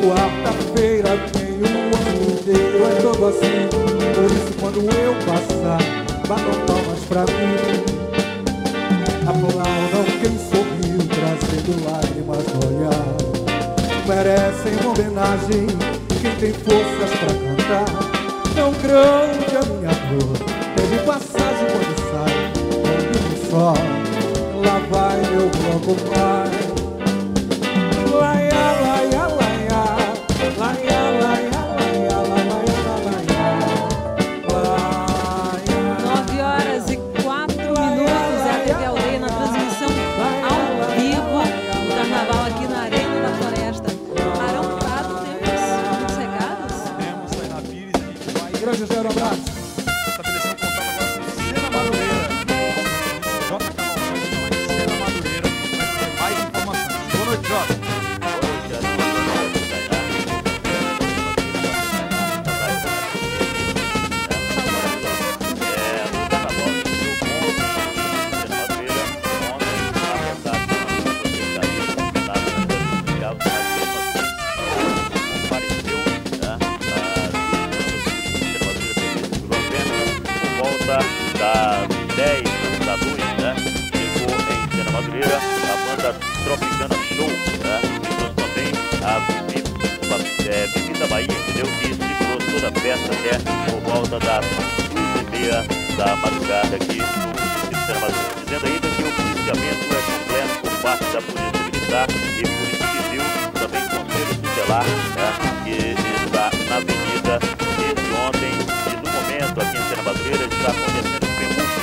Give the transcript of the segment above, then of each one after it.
Quarta-feira vem o ano inteiro, é todo assim. Por isso quando eu passar, batam palmas pra mim. Aplaudam quem sorriu, trazendo lágrimas no olhar. Merecem uma homenagem quem tem forças pra cantar. Tão grande a minha dor, teve passagem quando sai. Quando só, lá vai meu bloco mais. Laia, laia, laia, laia, laia, laia, laia, laia. 9h04, é a TV Aldeia na transmissão ao vivo do Carnaval aqui na Arena da Floresta. Arão Prado, temos muitos recados? Temos, Tainá Pires, a gente vai... Grande zero, abraço. Estabelecendo contato agora com Sena Madureira. Jota Cavalcante, Sena Madureira. Mais informações. Boa noite, Jota. Das 10 da noite, né? Chegou em Sena Madureira a banda Tropicana Show, né? E trouxe também a Bebida Bahia, entendeu? E segurou toda a festa até por volta das 2h30 da madrugada aqui no município de Sena Madureira. Dizendo ainda que o policiamento é completo por parte da Polícia Militar e Polícia Civil, também Conselho Tutelar, né? Que está na avenida desde ontem e no momento aqui em Sena Madureira está acontecendo o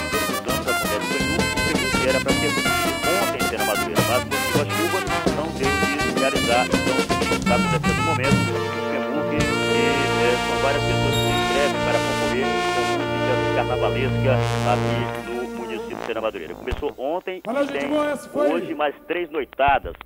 que era para ter acontecido ontem em Sena Madureira, mas devido à chuva não deu de realizar. Então está acontecendo no momento o FEMUC, que são várias pessoas que se inscrevem para concorrer com música carnavalesca aqui no município de Sena Madureira. Começou ontem e tem hoje mais três noitadas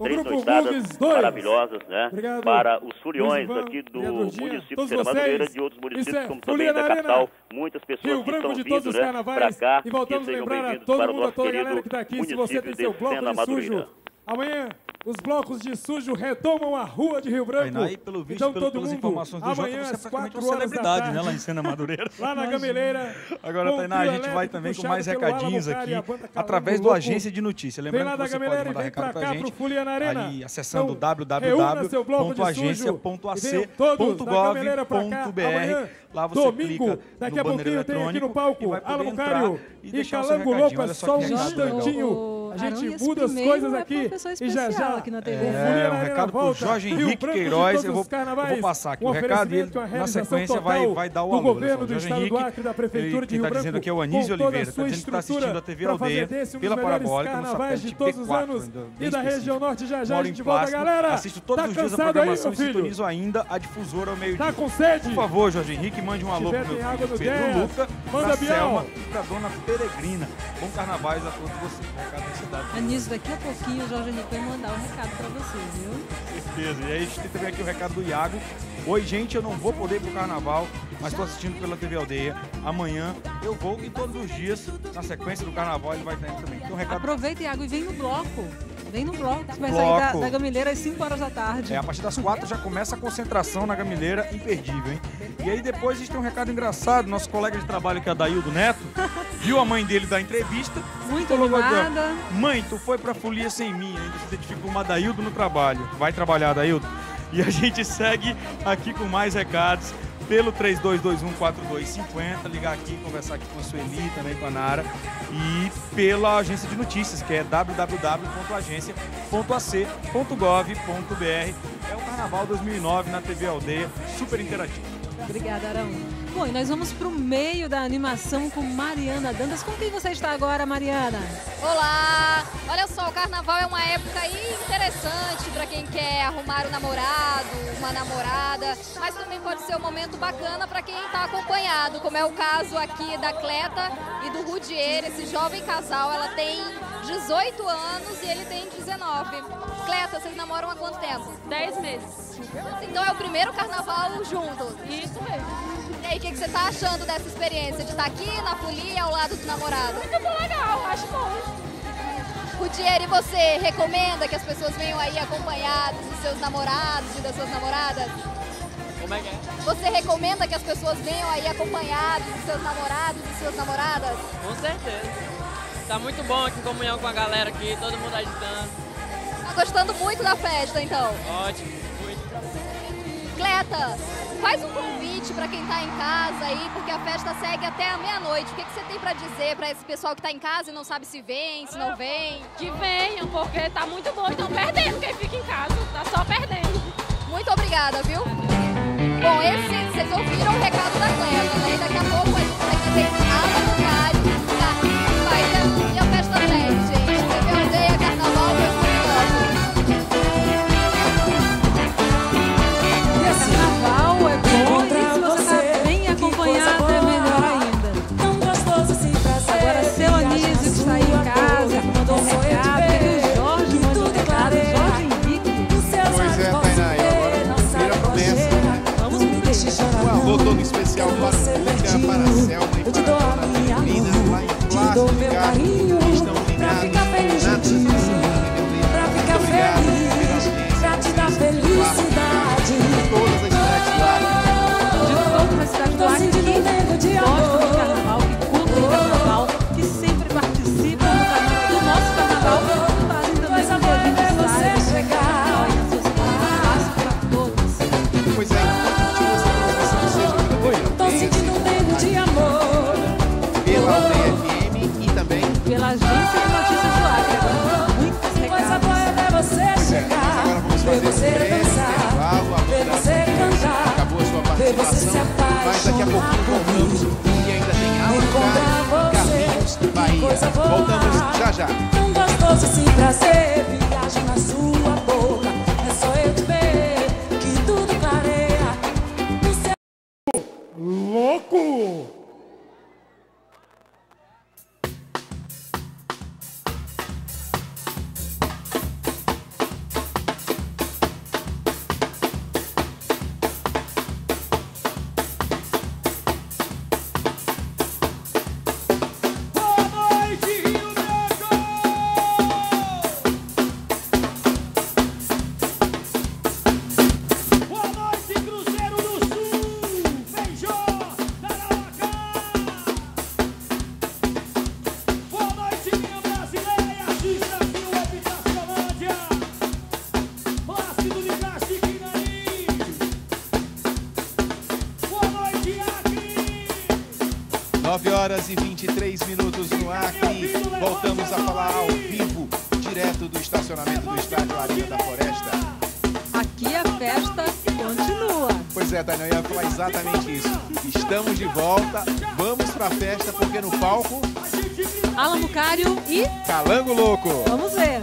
maravilhosas, né? Obrigado. Para os foliões aqui do município de Sena Madureira, de outros municípios, como também da capital. Muitas pessoas que estão vindo, né, para cá, e voltamos e a sejam lembrar a bem-vindos todo para o mundo, a nosso toda a querido galera que está aqui. Se você tem seu município de bloco Sena de Madureira. sujo, amanhã os blocos de sujo retomam a rua de Rio Branco. Aí, pelo visto, então, todo pelas mundo, informações do amanhã Jota, você é às praticamente 4 uma horas da celebridade, tarde, né, lá em Sena Madureira. lá na Gameleira. Agora, com Tainá, a trio gente vai elétrico também com puxado mais pelo recadinhos Alan aqui, Bocari, a banda Calango através do Louco. Agência de Notícia. Vem Lembrando lá que da você Gameleira pode e mandar vem pra recado pra cá, gente pro Folia na Arena. ali acessando Então, reúna seu bloco de sujo e venham todos da Gameleira pra cá. Amanhã, Lá você domingo, clica daqui a no banner pouquinho tem aqui no eletrônico e palco vai poder Alan entrar Bocari e e deixar o seu Calango recadinho. Louco. É Olha só só um que recado legal. instantinho. A Arão, gente e esse muda as primeiro coisas é aqui professor e já especial já aqui na TV. o Folia na Um Arena recado pro volta. Jorge Rio Henrique Branco de Queiroz, todos eu os vou carnavais. passar aqui Um o recado e oferecimento, uma na realização sequência total vai dar o do alô. governo do Jorge estado Henrique, do Acre, da prefeitura de quem Rio tá Branco, dizendo aqui é o com Anísio toda a Oliveira, tá sua dizendo que tá assistindo a TV pra Aldeia fazer desse um pela dos melhores Parabólica, no carnavais de satélite todos os P4, anos ainda e bem da região específico. norte. Já já a Moro gente em volta, Páscoa, galera. assisto todos Tá os dias a cansado aí, programação meu e filho? sintonizo ainda a difusora ao meio-dia. Tá com sede? Por favor, Jorge Henrique, mande um alô tiver, pro meu tem água filho no Pedro 10. Luca, Manda, pra Bial. Selma e pra dona Peregrina. Bom carnavais a todos vocês. Recado da cidade. Anísio, daqui a pouquinho o Jorge Henrique vai mandar um recado pra você, viu? Certeza. E aí a gente tem também aqui o recado do Iago. Oi, gente, eu não vou poder ir pro carnaval, mas estou assistindo pela TV Aldeia. Amanhã eu vou e todos os dias, na sequência do carnaval, ele vai estar indo também. Então, recado... Aproveita, Iago, e vem no bloco. Vem no bloco, que vai sair da Gameleira às 5 horas da tarde. A partir das 4 já começa a concentração na Gameleira, imperdível, hein? E aí depois a gente tem um recado engraçado, nosso colega de trabalho que é Adaildo Neto, viu a mãe dele dar entrevista. Muito colocou aqui, ó, animada. mãe, tu foi pra folia sem mim, ainda se identifica como Adaildo no trabalho. Vai trabalhar, Adaildo? E a gente segue aqui com mais recados pelo 32214250, ligar aqui, conversar aqui com a Sueli, também com a Nara, e pela agência de notícias, que é www.agencia.ac.gov.br. É o Carnaval 2009 na TV Aldeia, super interativo. Obrigada, Arão. Bom, e nós vamos pro meio da animação com Mariana Dantas. Com quem você está agora, Mariana? Olá! Olha só, o carnaval é uma época aí interessante para quem quer arrumar um namorado, uma namorada, mas também pode ser um momento bacana para quem está acompanhado, como é o caso aqui da Cleta e do Rudier, esse jovem casal. Ela tem 18 anos e ele tem 19. Cleta, vocês namoram há quanto tempo? 10 meses. Então é o primeiro carnaval juntos? Isso mesmo. E aí, o que você está achando dessa experiência de estar aqui na folia ao lado do namorado? Muito legal, acho bom. Rudieri, você recomenda que as pessoas venham aí acompanhadas dos seus namorados e das suas namoradas? Como é que é? Você recomenda que as pessoas venham aí acompanhados dos seus namorados e suas namoradas? Com certeza. Tá muito bom aqui em comunhão com a galera aqui, todo mundo agitando. Tá gostando muito da festa, então? Ótimo, muito. Cleta, faz um convite para quem tá em casa aí, porque a festa segue até a meia-noite. O que você tem para dizer para esse pessoal que tá em casa e não sabe se vem, se não vem? Que venham, porque tá muito bom. Estão perdendo quem fica em casa. Tá só perdendo. Muito obrigada, viu? Bom, vocês ouviram o recado da Cleta, né? E daqui a pouco a gente vai ter Alan Mucari, Carlinhos Bahia e a festa segue, gente. TV Aldeia, Carnaval, Carnaval é bom e se você tá bem acompanhado é melhor ainda. Agora, seu Anísio que está aí em casa, que mandou um recado, teve o Jorge mandou um recado, Jorge Henrique. Pois é, Tainá, e agora vira promessa, né? Vamos ver. Um alô todo especial para o Luca, para a Selma e para todas as meninas lá em Plástico de Carro que estão ligados na transmissão da TV Aldeia. Muito obrigado pela audiência de todas as cidades lá. De todas as cidades do Acre que gostam de carnaval, que curtem carnaval, que sempre participam do nosso carnaval. Fazem também com que a gente saiba chegar e nas suas casas. Abraço para todos. Pois é, curtiu essa transmissão, seja pela TV Aldeia, pela Aldeia FM e também Pela agência de notícias do Acre. Agora muitos recados. Pois é, nós agora vamos fazer um breve intervalo. A banda acabou a sua participação, mas daqui a pouquinho voltamos e ainda tem Alan Mucari, Carlinhos Bahia. Voltamos já já. Tão gostoso esse prazer, viagem na sua boca. É só eu te ver que tudo clareia. No céu. Louco! Horas e 23 minutos no Acre. Voltamos a falar ao vivo, direto do estacionamento do estádio Arena da Floresta. Aqui a festa continua. Pois é, Tainá, eu ia falar exatamente isso. Estamos de volta, vamos pra festa, porque no palco... Alan Mucário e... Calango Louco. Vamos ver.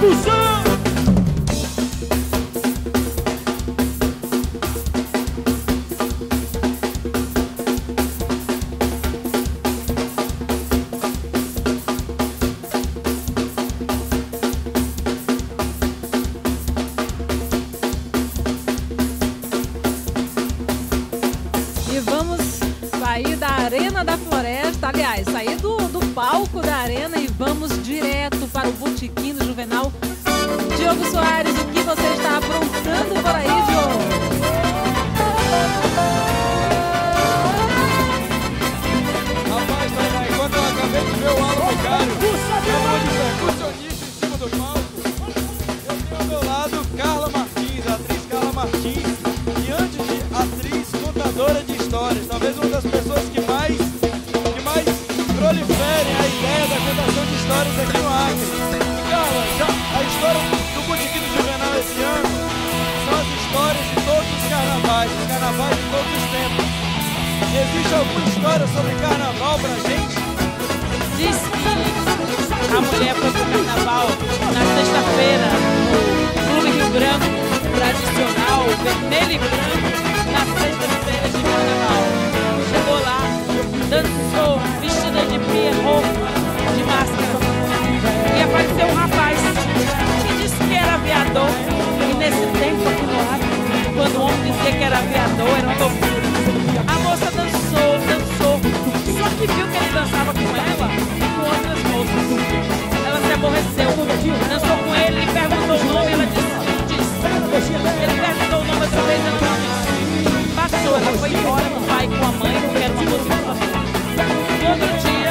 percussão. E vamos sair da Arena da Floresta, aliás, sair do palco da Arena e vamos direto para o Botequim do Juvenal. Diogo Soares, o que você está aprontando por aí, Diogo? Rapaz, Tainá, enquanto eu acabei de ver o Alan Bocário, percussionista em cima do palco, eu tenho ao meu lado Carla Martins, a atriz Carla Martins, e antes de atriz, contadora de histórias, talvez uma das pessoas que mais proliferem a ideia da contação de histórias aqui no Acre. Carla, já a história do Botequim do Juvenal esse ano são as histórias de todos os carnavais de todos os tempos. Existe alguma história sobre carnaval pra gente? Diz que a mulher foi pro carnaval na sexta-feira no Clube Rio Branco, tradicional, vermelho e branco, na sexta-feira de carnaval. Chegou lá, dançou, vestida de pierrot, de máscara. E apareceu um rapaz que disse que era aviador. E nesse tempo aqui no Acre, quando o homem dizia que era aviador, era uma loucura. A moça dançou, só que viu que ele dançava com ela e com outras moças. Ela se aborreceu, dançou com ele e perguntou o nome, ela disse. Ele perguntou o nome outra vez, ela não disse. Passou, ela foi embora com o pai e com a mãe, porque era uma música de família. No outro dia,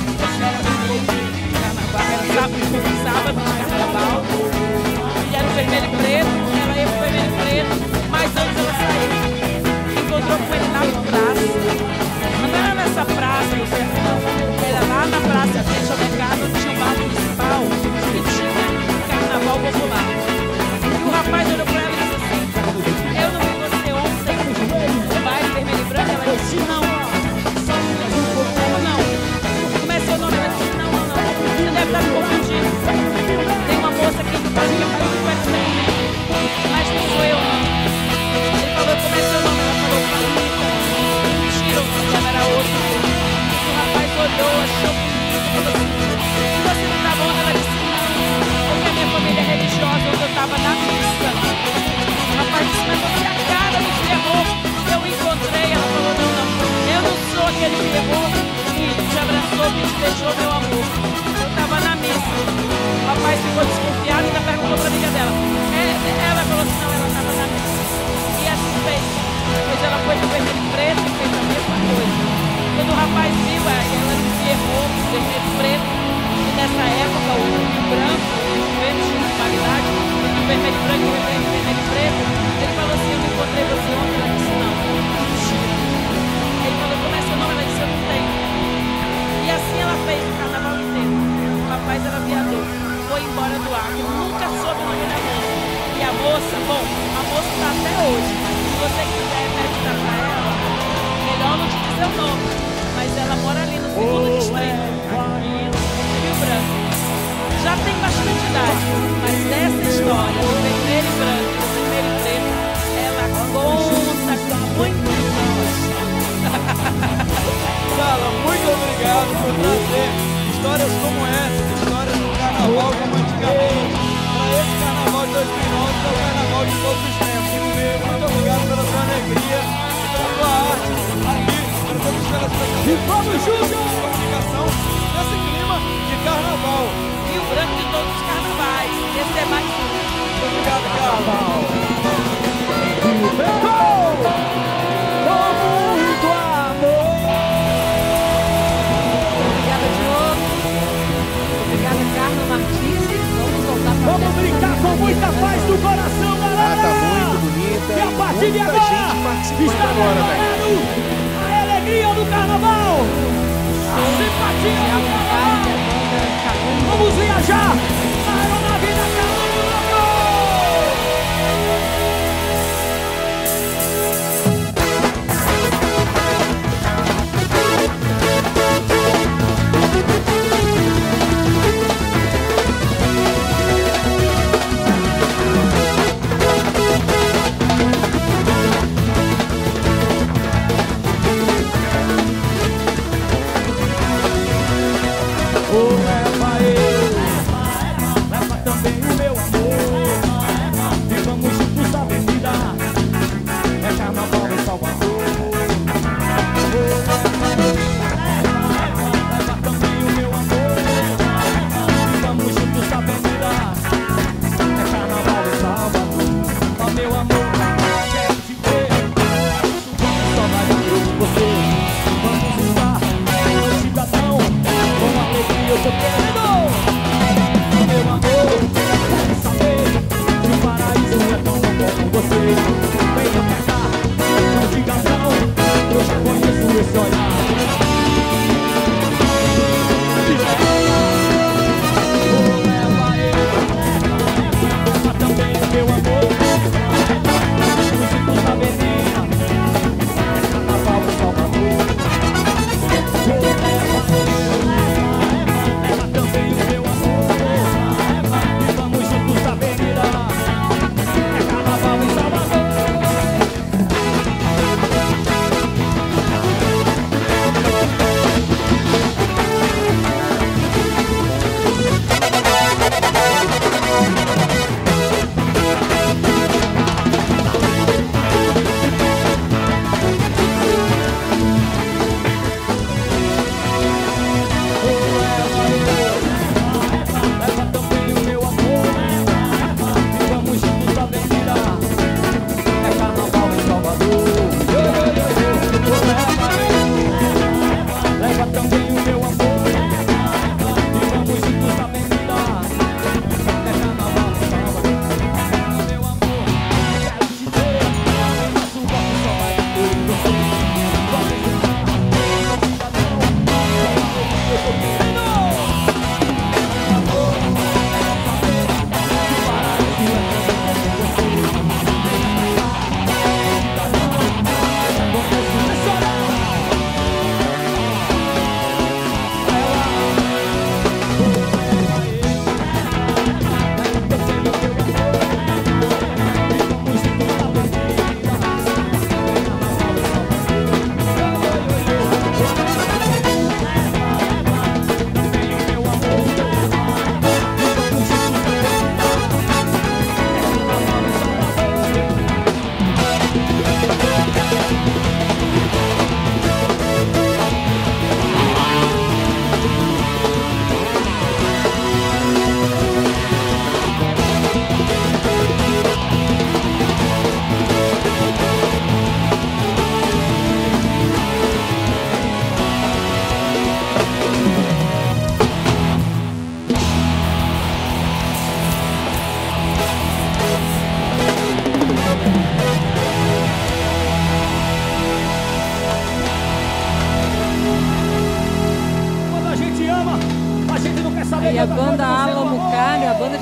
sábado de carnaval, e era o vermelho e preto, ela ia pro vermelho e preto, mas antes ela saiu. Encontrou com ele lá na praça. Mas não era nessa praça, no centro, não. Era lá na praça, à frente ao mercado, onde tinha um bar municipal e tinha carnaval popular. E o rapaz olhou pra ela e disse assim: eu não vi você ontem no baile vermelho e branco? Ela disse: não. Não. Começou o nome, ela disse: não. Você deve estar me confundindo. Tem uma moça aqui que pode que faz muito parecido, mas não sou eu, não. Ele falou: comecei o nome, ela falou: mentira, o nome era outro. O rapaz olhou, achou que falou assim: você não tá bom? Ela disse: não, porque a minha família é religiosa, onde eu estava na missa. O rapaz disse: mas você é a cara do terror que eu encontrei. Ela falou: não, eu não sou aquele terror que te abraçou, que te deixou, meu amor. Eu estava na missa. O rapaz ficou desconfiado e ainda perguntou pra amiga dela. Ela falou assim: não, ela estava na missa. E assim fez. Depois ela foi pro vermelho e preto e fez a mesma coisa. Quando o rapaz viu, ela se errou, vermelho e preto. E nessa época, o Rio Branco, o governo tinha rivalidade entre o vermelho e branco e o vermelho e preto. Ele falou assim: eu encontrei você ontem. Ela disse: não, mentira. Ele falou: como é seu nome? Ela disse: eu não tenho. E assim ela fez o carnaval inteiro. O rapaz era aviador, foi embora do Acre, nunca soube o nome da moça. E a moça, bom, a moça está até hoje. Se você quiser perguntar pra ela, melhor não te dizer o nome, mas ela mora ali no segundo distrito, aqui no Rio Branco. Já tem bastante idade, mas essa história do vermelho e branco, do vermelho e preto, ela conta com muito gosto. Carla, muito obrigado por trazer histórias como essa, histórias do carnaval como antigamente, para esse carnaval de 2009, que é o carnaval de todos os tempos. Muito obrigado pela sua alegria e pela sua arte aqui, para todos os telespectadores. E vamos juntos! Comunicação nesse clima de carnaval. Rio Branco de todos os carnavais. Esse é mais um. Muito obrigado, Carla. Rio Branco! Com muito amor! Obrigada, Diogo. Obrigada, Carla Martins. Vamos voltar para Vamos brincar com muita paz no coração, galera! Tá muito bonita. E a partir de muita agora, gente participando está agora, velho. valendo a alegria do carnaval! A simpatia do carnaval! Vamos viajar! A aeronave da Carla do Branco!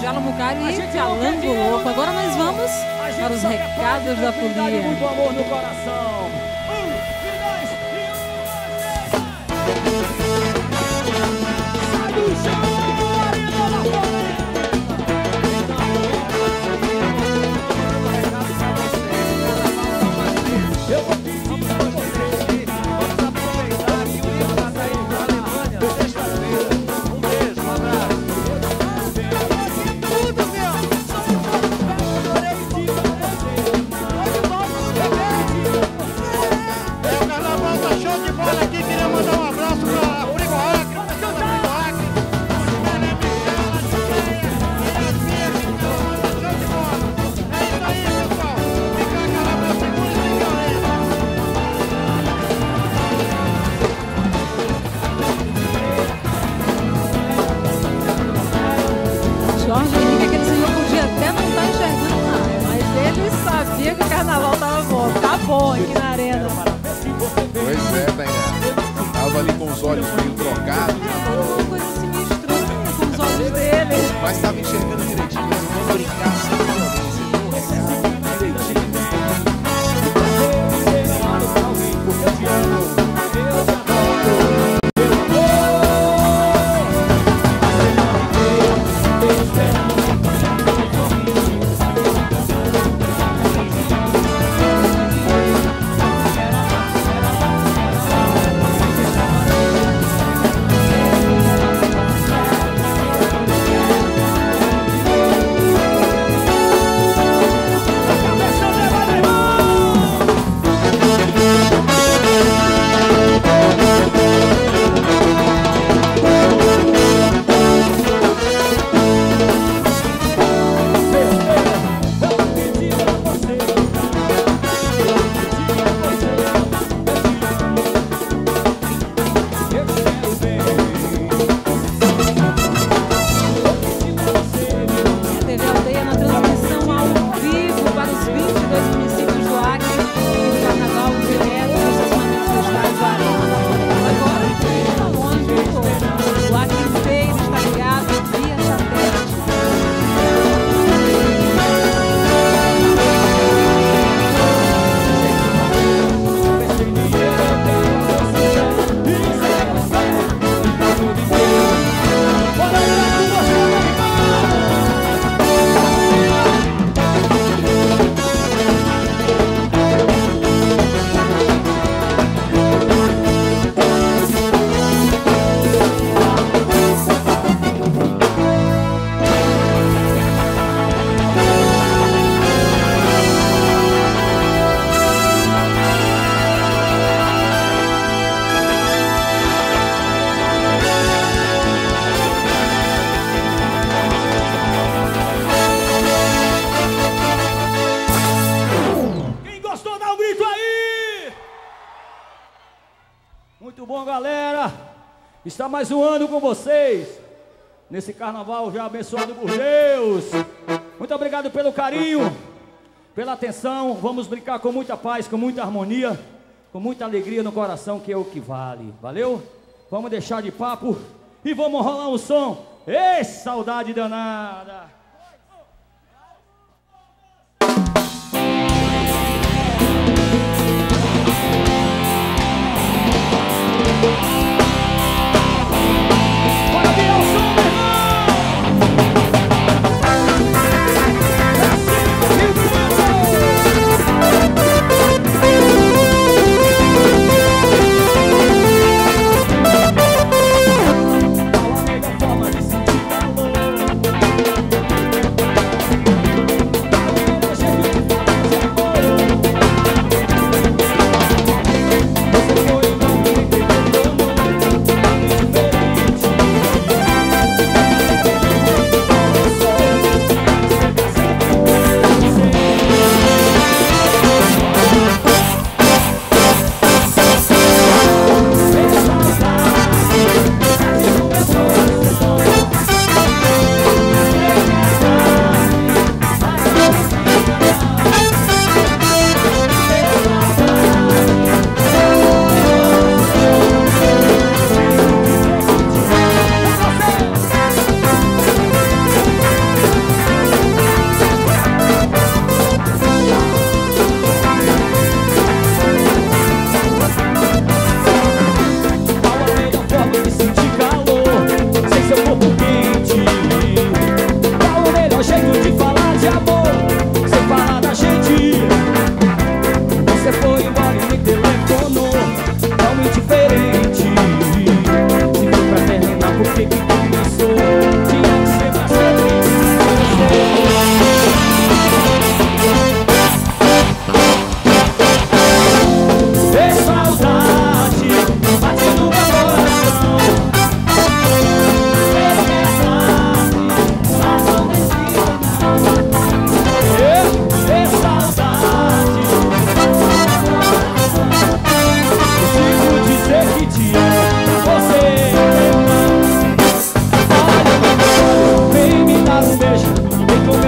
Galo Mucari e Calango Louco. Agora nós vamos para os recados da folia. Muito amor no coração. 1, 2, 3. Sai do chão, Marina da Floresta. Eu vou pedir pra você. Vamos aproveitar que o Igor tá aí na Alemanha, sexta-feira. Um beijo, um abraço. Tudo, meu. O carnaval tá show de bola aqui. Queria mandar um abraço pra Frigo Acre. Jorge Henrique, aquele senhor podia até não estar enxergando nada, mas ele sabia que o carnaval estava bom. Tá bom aqui na arena. Pois é, Tainá. Tava ali com os olhos meio trocados. Uma coisa assim meio estranha com os olhos dele. Mas tava enxergando direitinho. Vamos brincar sem violência. Deu o recado direitinho. Está mais um ano com vocês, nesse carnaval já abençoado por Deus. Muito obrigado pelo carinho, pela atenção. Vamos brincar com muita paz, com muita harmonia, com muita alegria no coração, que é o que vale. Valeu? Vamos deixar de papo e vamos rolar um som. Ei, saudade danada! Forma de sentir calor.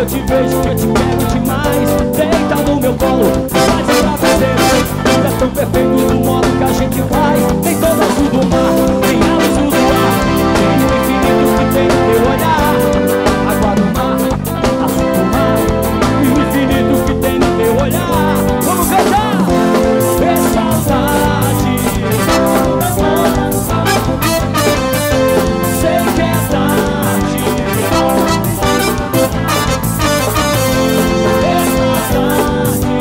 te vejo, eu te quero demais. Deita no meu colo, faz o travesseiro. Tudo é tão perfeito do modo que a gente faz. Tem todo azul do mar, tem a luz do ar, tem o infinito que tem no teu olhar. Água do mar, azul do mar, e o infinito que tem no teu olhar. Vamos cantar! É saudade, sei que é tarde. É saudade,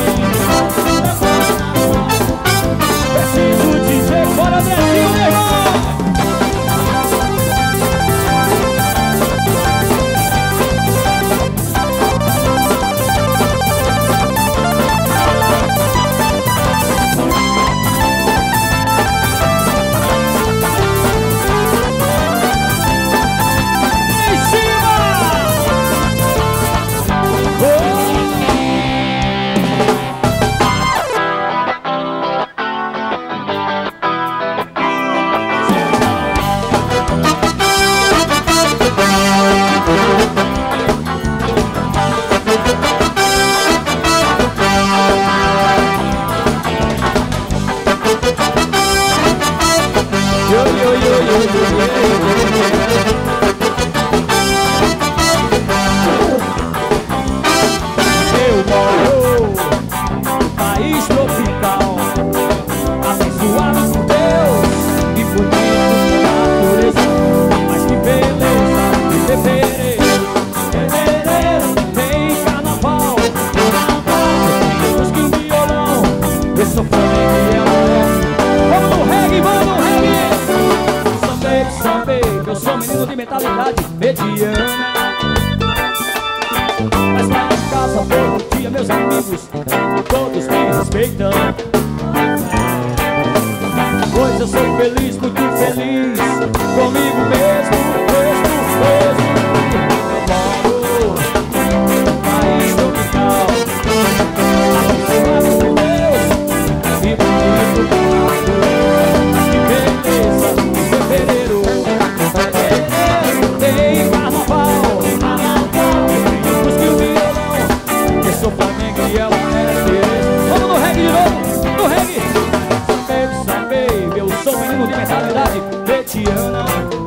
preciso dizer, bora Brasil, meu irmão! Eu moro num país tropical, abençoado por Deus e bonito por natureza. Mas que beleza de fevereiro, fevereiro tem carnaval, tem música em violão, eu sou flamengo e ela é. Vamos no reggae, vamos no reggae. Sambei, eu sou menino de mentalidade mediana. Mas lá em casa todo dia meus amigos todos me respeitam. Pois eu sou feliz, muito feliz comigo mesmo, mesmo. Eu moro num país tropical, abençoado por Deus e bonito por natureza. Mas que beleza de fevereiro, fevereiro tem carnaval, tem música e violão. Eu sou Flamengo e ela é Tereza. Vamos no reggae de novo, no reggae. Sabei, eu sou menino de mentalidade petiana.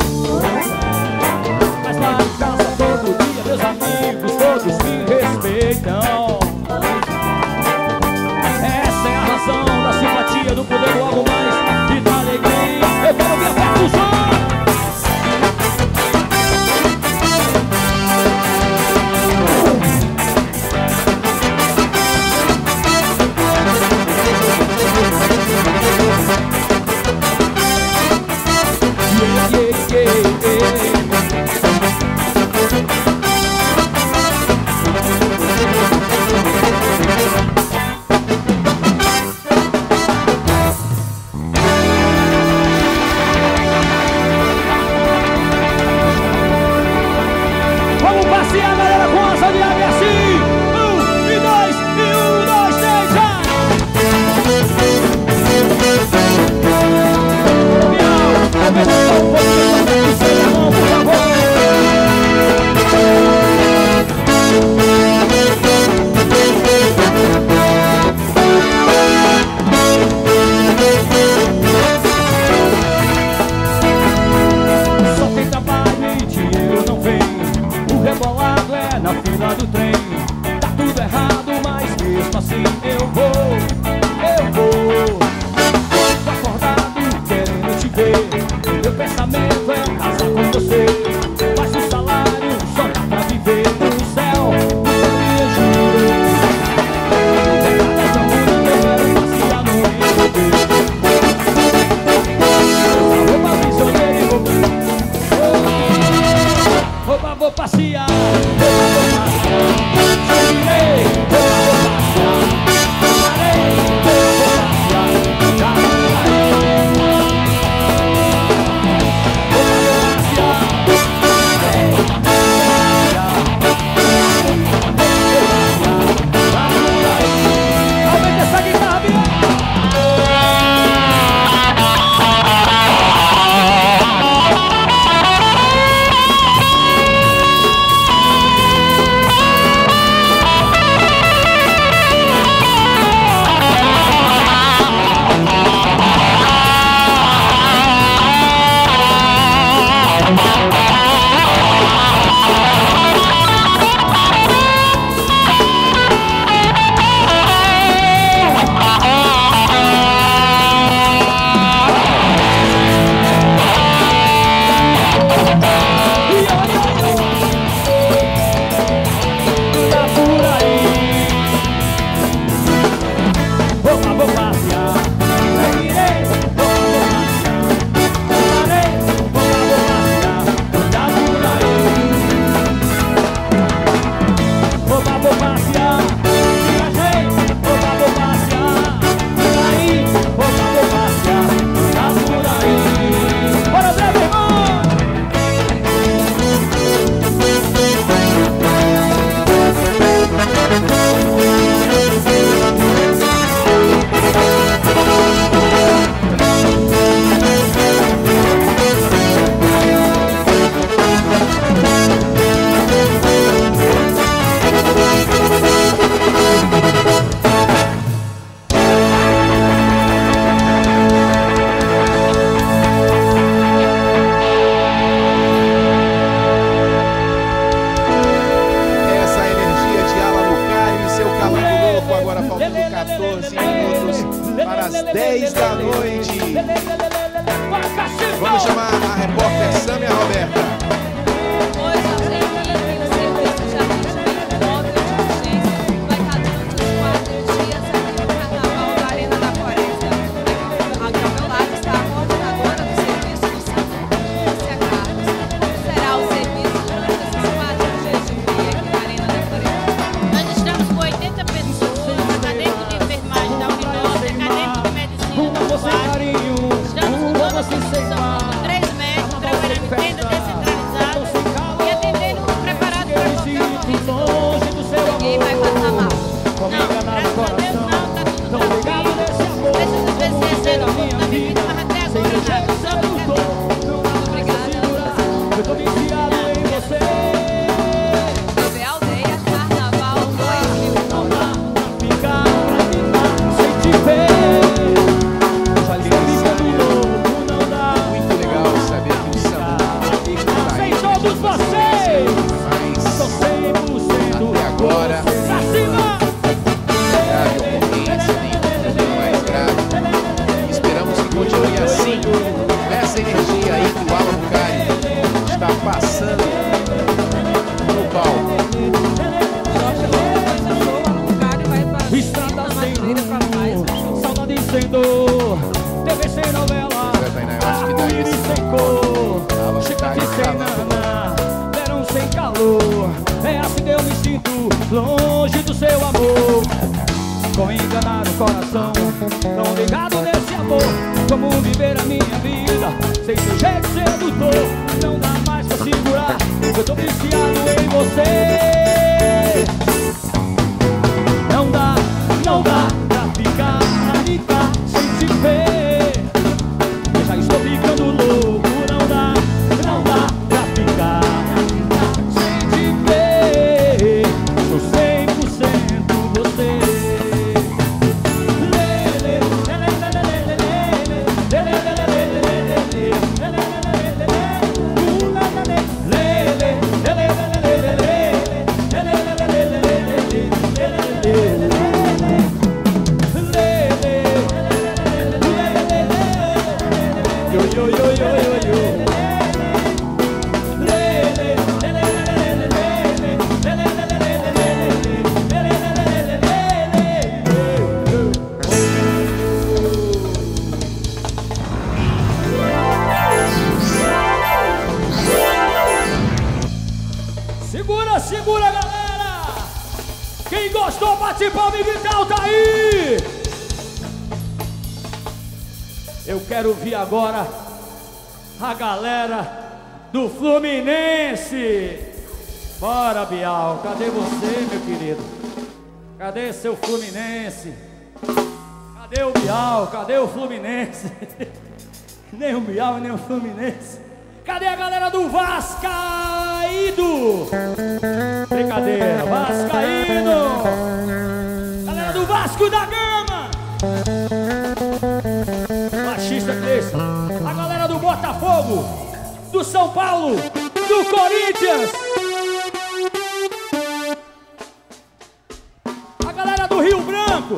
Mas lá em casa todo dia meus amigos todos me respeitam. Essa é a razão da simpatia, do poder do algo mais e da alegria. Eu quero ver a percussão. Vamos passear, galera, com asa de águia assim. 1 e 2 e 1, 2, 3, já! Aumenta só um pouquinho o seu irmão, por favor. Só tem trabalho e dinheiro não vem. O rebolado é na fila do trem. Tá tudo errado, mas mesmo assim eu vou. Tô acordado querendo te ver. Meu pensamento é casar com você. Mas o salário só dá pra viver no céu. Eu juro. Cada mundo eu quero passear no MPB. Roupa prisioneira e vou passear. Aumenta essa guitarra, Bia. 14 minutos para as 10 da noite. Vamos chamar a repórter Sâmia Roberta. Segura, galera! Quem gostou, bate palma e grita alto aí! Eu quero ver agora a galera do Fluminense. Bora, Bial, cadê você, meu querido? Cadê seu Fluminense? Cadê o Bial? Cadê o Fluminense? Nem o Bial, nem o Fluminense. Cadê a galera do Vascaíno? Brincadeira, Vascaíno! Galera do Vasco da Gama! Machista Cleiton. A galera do Botafogo, do São Paulo, do Corinthians. A galera do Rio Branco,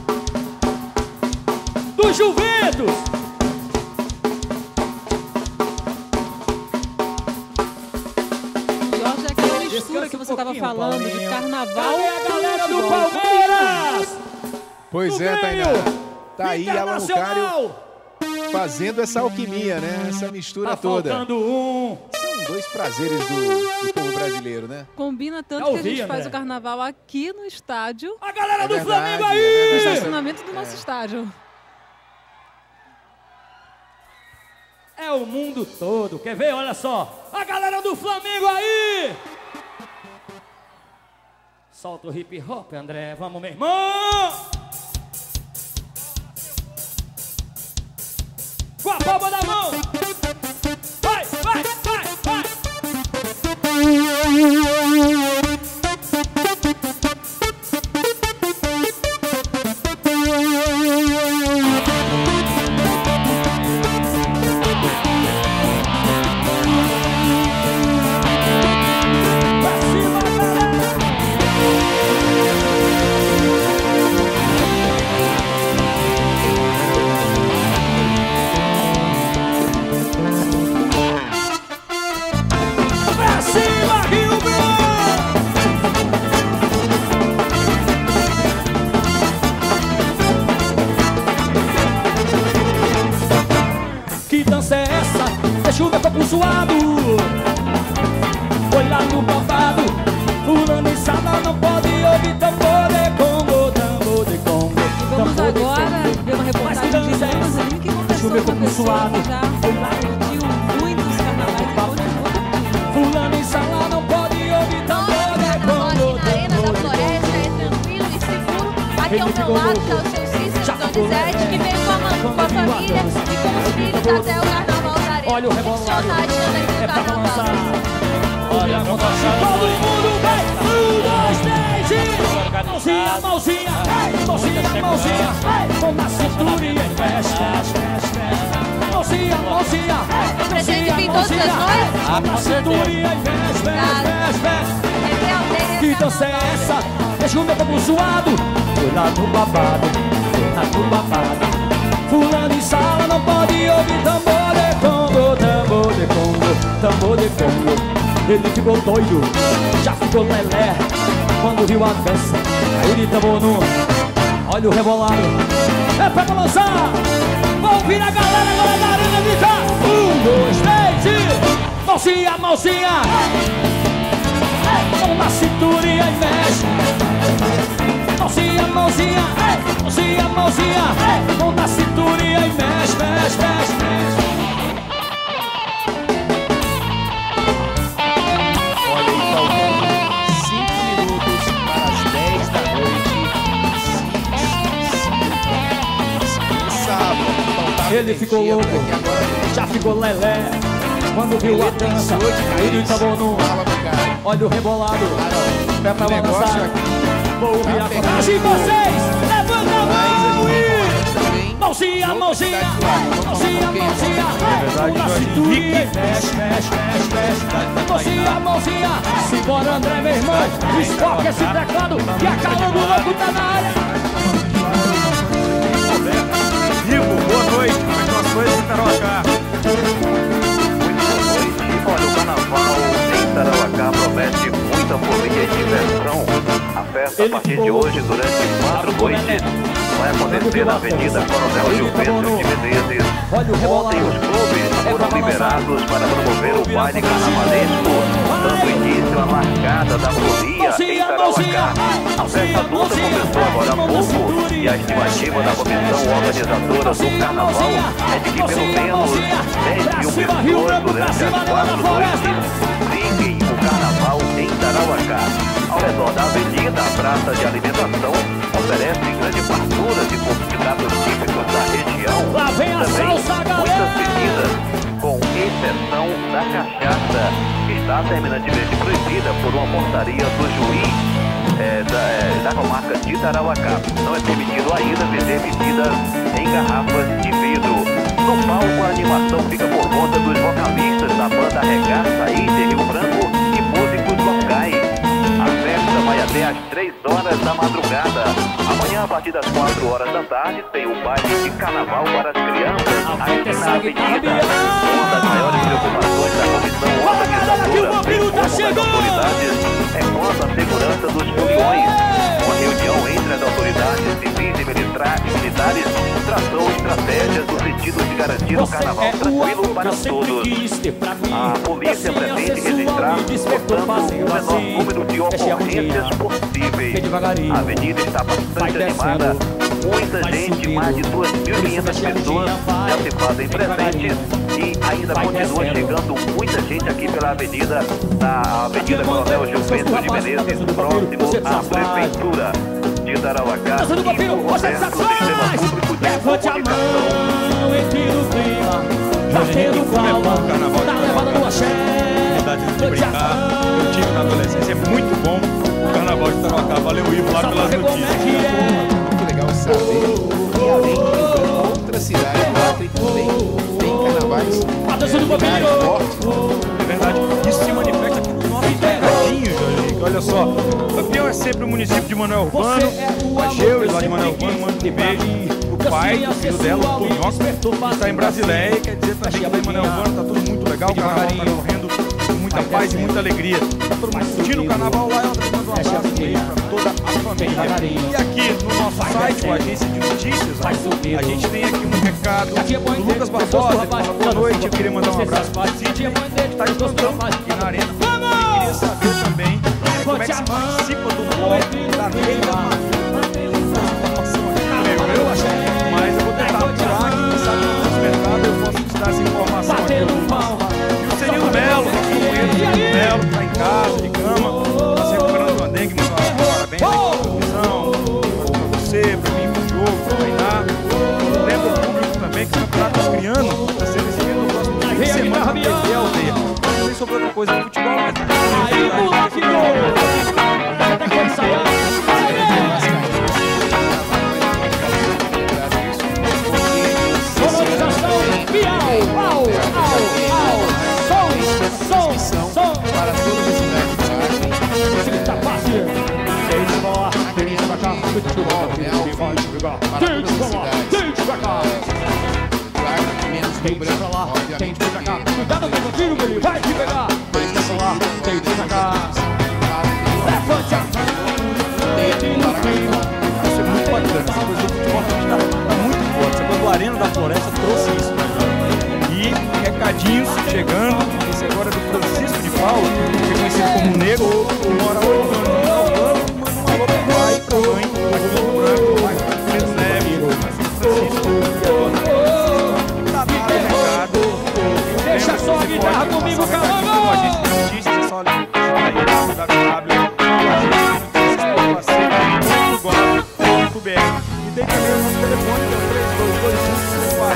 do Juventus. Que você estava falando de carnaval. Cadê a galera do Palmeiras? Pois é, Tainá. Tá aí Alan Lucario fazendo essa alquimia, né? Essa mistura toda. Faltando um. São dois prazeres do povo brasileiro, né? Combina tanto que a gente faz o carnaval aqui no estádio. A galera do Flamengo aí! No estacionamento do nosso estádio. É o mundo todo. Quer ver? Olha só. A galera do Flamengo aí! Solta o hip hop, André. Vamos, meu irmão! Com a palma da mão! Vai, vai, vai, vai! suado. Foi lá no babado, fulano em sala não pode ouvir tambor de Congo, tambor de Congo. Vamos agora ver uma reportagem de Luzinho que começou suado. Já curtiu muitos carnavais e continua. Fulano em sala não pode ouvir tambor de Congo, na Arena da Floresta é tranquilo e seguro. Aqui ao meu lado está o seu Cícero Donizete, que veio com a família e com os filhos até o Carnaval da Arena. Olha o rebolado, é pra balançar. Olha a contação. Todo mundo vem. 1, 2, 3 e... Mãozinha, mãozinha, mãozinha, mãozinha. Mão na cintura e fecha, fecha, fecha. Mãozinha, mãozinha, pretende vir todas as noites? mão na cintura e fecha, fecha, fecha. Que dança é essa? Deixa o meu corpo suado. Foi lá no babado, foi lá no babado. Fulano em sala não pode ouvir tambor de Congo, tambor de Congo, tambor de Congo. Ele ficou doido, já ficou lelé. Quando viu a festa, aí ele tambor no... Olha o rebolado, é pra balançar. Vou ouvir a galera agora da arena gritar. 1, 2, 3 e... Mãozinha, mãozinha. Mão na cintura e aí mexe. Mãozinha, mãozinha, mãozinha, mãozinha. Mão na cintura e aí mexe, mexe, mexe, mexe. Olha aí, faltando 5 minutos para as 10 da noite. Sábado, ele ficou louco, já ficou lelé. Quando viu a dança, ele tava no... Olha o rebolado, é pra balançar. Vou ouvir a contagem de vocês. Levanta a mão e... Mãozinha, mãozinha, mãozinha, mãozinha. Na cinturinha, mexe, mexe, mexe, mexe. Mãozinha, mãozinha. Simbora, André, meu irmão. Esfoca esse teclado e a calor do louco tá na área. Rico, boa noite. Como é que nós foi esse Tarauacá? Olha, o carnaval em Tarauacá promete muita folia e diversão. A festa, a partir de hoje, durante 4 noites, vai acontecer na Avenida Coronel Gilberto de Menezes. Ontem os clubes foram liberados para promover o baile carnavalesco, dando início à largada da folia em Tarauacá. A festa adulta começou agora há pouco e a estimativa da comissão organizadora do carnaval é de que pelo menos 10 mil pessoas durante as 4 noites briguem o carnaval em Tarauacá. Ao redor da avenida, a praça de alimentação oferece grande fartura de pratos típicos da região. Também muitas bebidas, com exceção da cachaça, que está terminantemente proibida por uma portaria do juiz da comarca de Tarauacá. Não é permitido ainda vender bebidas em garrafas de vidro. No palco, a animação fica por conta dos vocalistas da banda Regaça aí de Rio Branco e músicos locais. A festa vai até às 3 horas da madrugada. Amanhã, a partir das 4 horas da tarde, tem o baile de carnaval para as crianças aqui na avenida. Uma das maiores preocupações da comissão organizadora e das autoridades é quanto à segurança dos foliões. Uma reunião entre as autoridades civis e militares traçou estratégias no sentido de garantir o carnaval tranquilo para todos. A polícia pretende registrar, portanto, o menor número de ocorrências possíveis. A avenida está bastante animada. Muita gente, mais de 2.500 pessoas já se fazem presentes e ainda continua chegando muita gente aqui pela avenida, da Avenida Coronel Gilberto de Menezes, próximo à Prefeitura de Tarauacá e o resto do Sistema Público de Comunicação. Batendo palma, tá levando do axé. De brincar, eu tive na adolescência, é muito bom o carnaval de Tarauacá. Valeu, Ivo, lá pelas notícias. muito legal saber que além de outra cidade, Acre também tem carnavais fortes. É verdade, isso se manifesta aqui no nosso Cerradinho, Jorico. Olha só, Campeão é sempre o município de Manuel Urbano. A Geu, lá de Manuel Urbano, manda um beijo pro pai, do filho dela, o Tonhoca, que está em Brasileia. Quer dizer também que lá em Manuel Urbano tá tudo muito legal, o carnaval tá correndo com muita paz e muita alegria. Tá todo mundo curtindo o carnaval lá, eu também mando um abraço pra toda a família. E aqui no nosso nosso site, o Agência de Notícias, a gente tem aqui um recado do Lucas Barbosa. Boa noite, eu queria mandar um abraço para o Cid, que está escutando aqui na arena. E queria saber também como é que se participa do blog da Neida. Mas eu vou tentar apurar, quem sabe no nosso mercado eu posso te dar essa informação aqui. E o Senil Melo, o Melo, que está em casa, de cama, está se recuperando do dengue, parabéns pela transmissão, para você, para mim, para o jogo, para treinar. Lembra o público também que o Campeonato dos Crianos está sendo exibido no próximo fim de semana na TV Aldeia. Não sei sobre outra coisa do futebol, mas aí, moleque, até que ensaiar. Transmissão para todas as cidades do Acre. Futebol, né? Ao vivo para todas as cidades. Claro, menos do Branco, obviamente. Cuidado com o filho, ele vai te pegar. Deixa pra lá, deixa pra cá. Levante a Isso é muito bacana, essa coisa do futebol está muito forte. Essa coisa do Arena da Floresta trouxe isso pra gente. E recadinhos chegando. Esse agora é do Francisco de Paula, que é conhecido como Negro, mora 8 anos no Galvão, e manda um alô pro pai e pra mãe, aqui do Branco, pai Pedro Neves, Francisco, tá dado o recado. Deixa só a guitarra comigo, calma! Com a gente de notícias, é só aí, www.agência.com.br. E tem também o nosso telefone, que é o 3225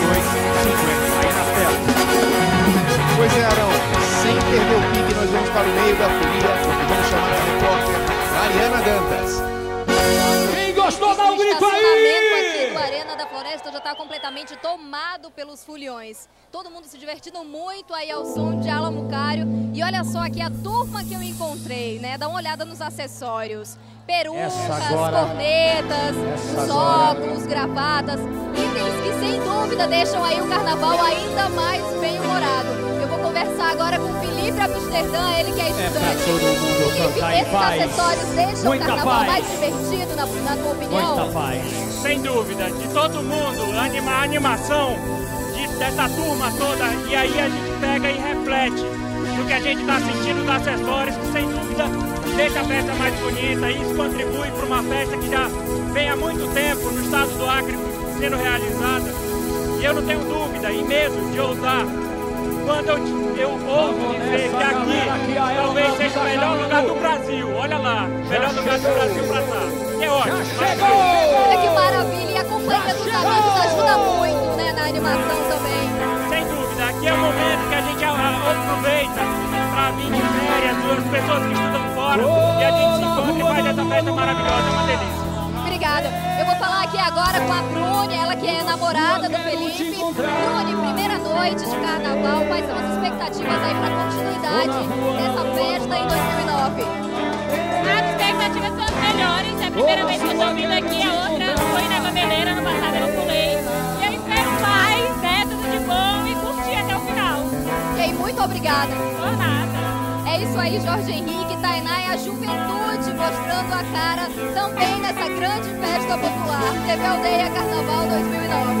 4250, aí na tela. Pois é, Arão, sem perder o pique, nós vamos para o meio da folia e vamos chamar a repórter Mariana Dantas. Quem gostou, dá um grito aí! O estacionamento aqui do Arena da Floresta já está completamente tomado pelos foliões. Todo mundo se divertindo muito aí ao som de Alamucário. E olha só aqui a turma que eu encontrei, né? Dá uma olhada nos acessórios. Perucas, cornetas, os óculos, gravatas. Itens que sem dúvida deixam aí o carnaval ainda mais bem-humorado. Eu vou conversar agora com o Felipe Amsterdã, ele que é estudante. Felipe, esses acessórios deixam o carnaval mais divertido, na tua opinião? Muita paz. Sem dúvida, de todo mundo, a animação dessa turma toda, e aí a gente pega e reflete do que a gente está sentindo nos acessórios, que sem dúvida deixa a festa mais bonita, e isso contribui para uma festa que já vem há muito tempo no estado do Acre sendo realizada. E eu não tenho dúvida e medo de ousar quando eu ouço dizer que aqui talvez seja o melhor lugar do Brasil. Olha lá, melhor lugar do Brasil para estar. É ótimo. Olha que maravilha, e a companhia dos amantes ajuda muito, né, na animação também. Sem dúvida, aqui é o momento que a gente aproveita para vir de férias, as pessoas que estudam fora, e a gente se encontra e faz essa festa maravilhosa, é uma delícia. Obrigada. Eu vou falar aqui agora com a Bruni, ela que é namorada do Felipe. Bruni, primeira noite de carnaval, quais são as expectativas aí para a continuidade dessa festa em 2009? As expectativas são as melhores, é a primeira vez que eu estou vindo aqui, a outra foi na Gameleira, ano passado eu pulei. E eu espero mais, né, tudo de bom e curtir até o final. Ok, muito obrigada. Por nada. É isso aí, Jorge Henrique, Tainá e a juventude mostrando a cara também nessa grande festa popular. TV Aldeia Carnaval 2009.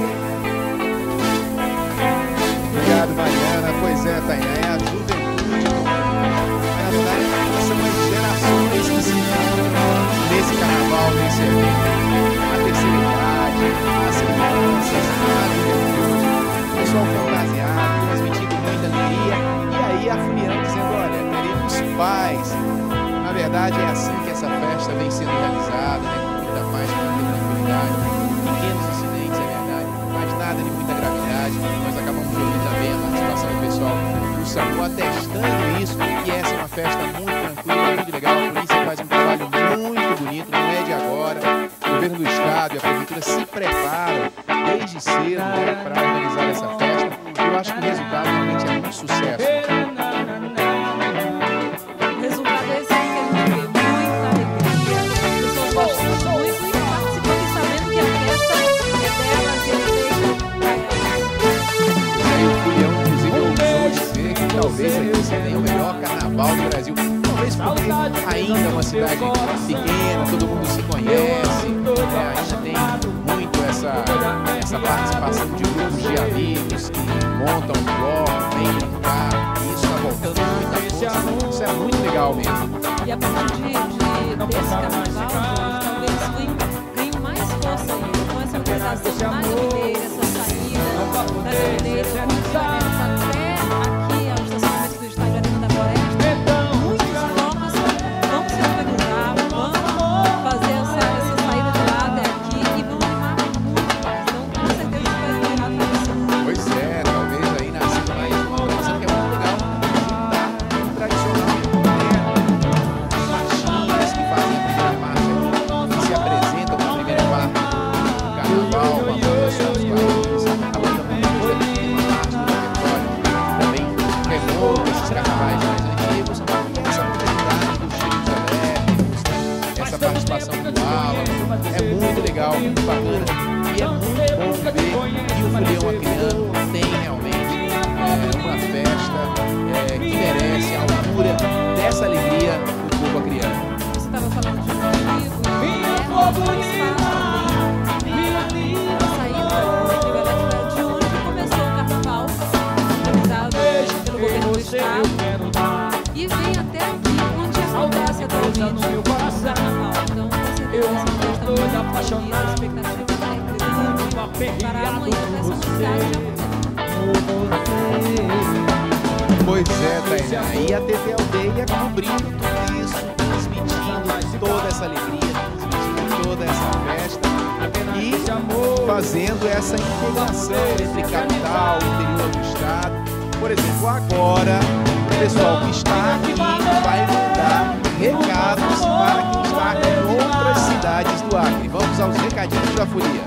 Obrigado, Mariana. Pois é, Tainá, é a juventude. Na verdade, são as gerações que se encontram nesse carnaval, nesse evento. A terceira idade, as crianças, a juventude, o pessoal fantasiado, transmitindo muita alegria. E aí a Folião dizendo, olha, queremos paz. Na verdade, é assim que essa festa vem sendo realizada, né? Com muita paz, com muita tranquilidade. Pequenos incidentes, é verdade, mas nada de muita gravidade. Nós acabamos de ouvir também a participação do pessoal do SAMU atestando isso, que essa é uma festa muito tranquila, muito legal. A polícia faz um trabalho muito bonito, não é de agora. O governo do estado e a prefeitura se preparam desde cedo, né, para organizar essa festa. Eu acho que o resultado realmente é muito sucesso. O resultado é esse que a gente vê, muita alegria. As pessoas gostando muito e participando e sabendo que a festa é delas e eles deixam pra elas. E aí o Folião, inclusive, ousou dizer que talvez aqui se tenha o melhor carnaval do Brasil. Talvez porque ainda é uma cidade cidade pequena, todo mundo se conhece, ainda tem muito essa participação de grupos de amigos que montam um bloco, vêm brincar, e isso está voltando com muita força, isso é muito legal mesmo. E a partir desse carnaval, talvez ganhe mais força ainda, com essa organização mais mineira, essa saída das mineiras, até aqui ao estacionamento do estádio Arena da Floresta, muitos blocos vão se organizar, vão fazer essa saída de lá até aqui e vão animar muito mais. Então, com certeza vai ser errado para você. Pois é, talvez aí nascendo mais uma coisa que é muito legal, juntar o tradicional e o moderno. As marchinhas que fazem a primeira marcha, que se apresentam na primeira parte do carnaval, a banda São dos Guarulhos, a banda Música que tem uma parte do repertório, também remonta esses carnavais mais antigos, e essa modernidade dos tiros elétricos, essa participação do Álamo, é muito legal, muito bacana, e é muito bom ver que o Folião Acreano tem realmente uma festa que merece a altura dessa alegria do povo acreano. Você estava falando de de onde começou o carnaval, organizado pelo governo do estado, e vem até aqui, onde acontece atualmente o carnaval. Então, com certeza, essa festa muito apaixonada, a expectativa é grande para amanhã dessa cidade. Pois é, Tainá, e a TV Aldeia cobrindo tudo isso, transmitindo toda essa alegria, transmitindo toda essa festa e fazendo essa integração entre capital e interior do estado. Por exemplo, agora o pessoal que está aqui vai mandar recados para quem está em outras cidades do Acre. Vamos aos recadinhos da Folia.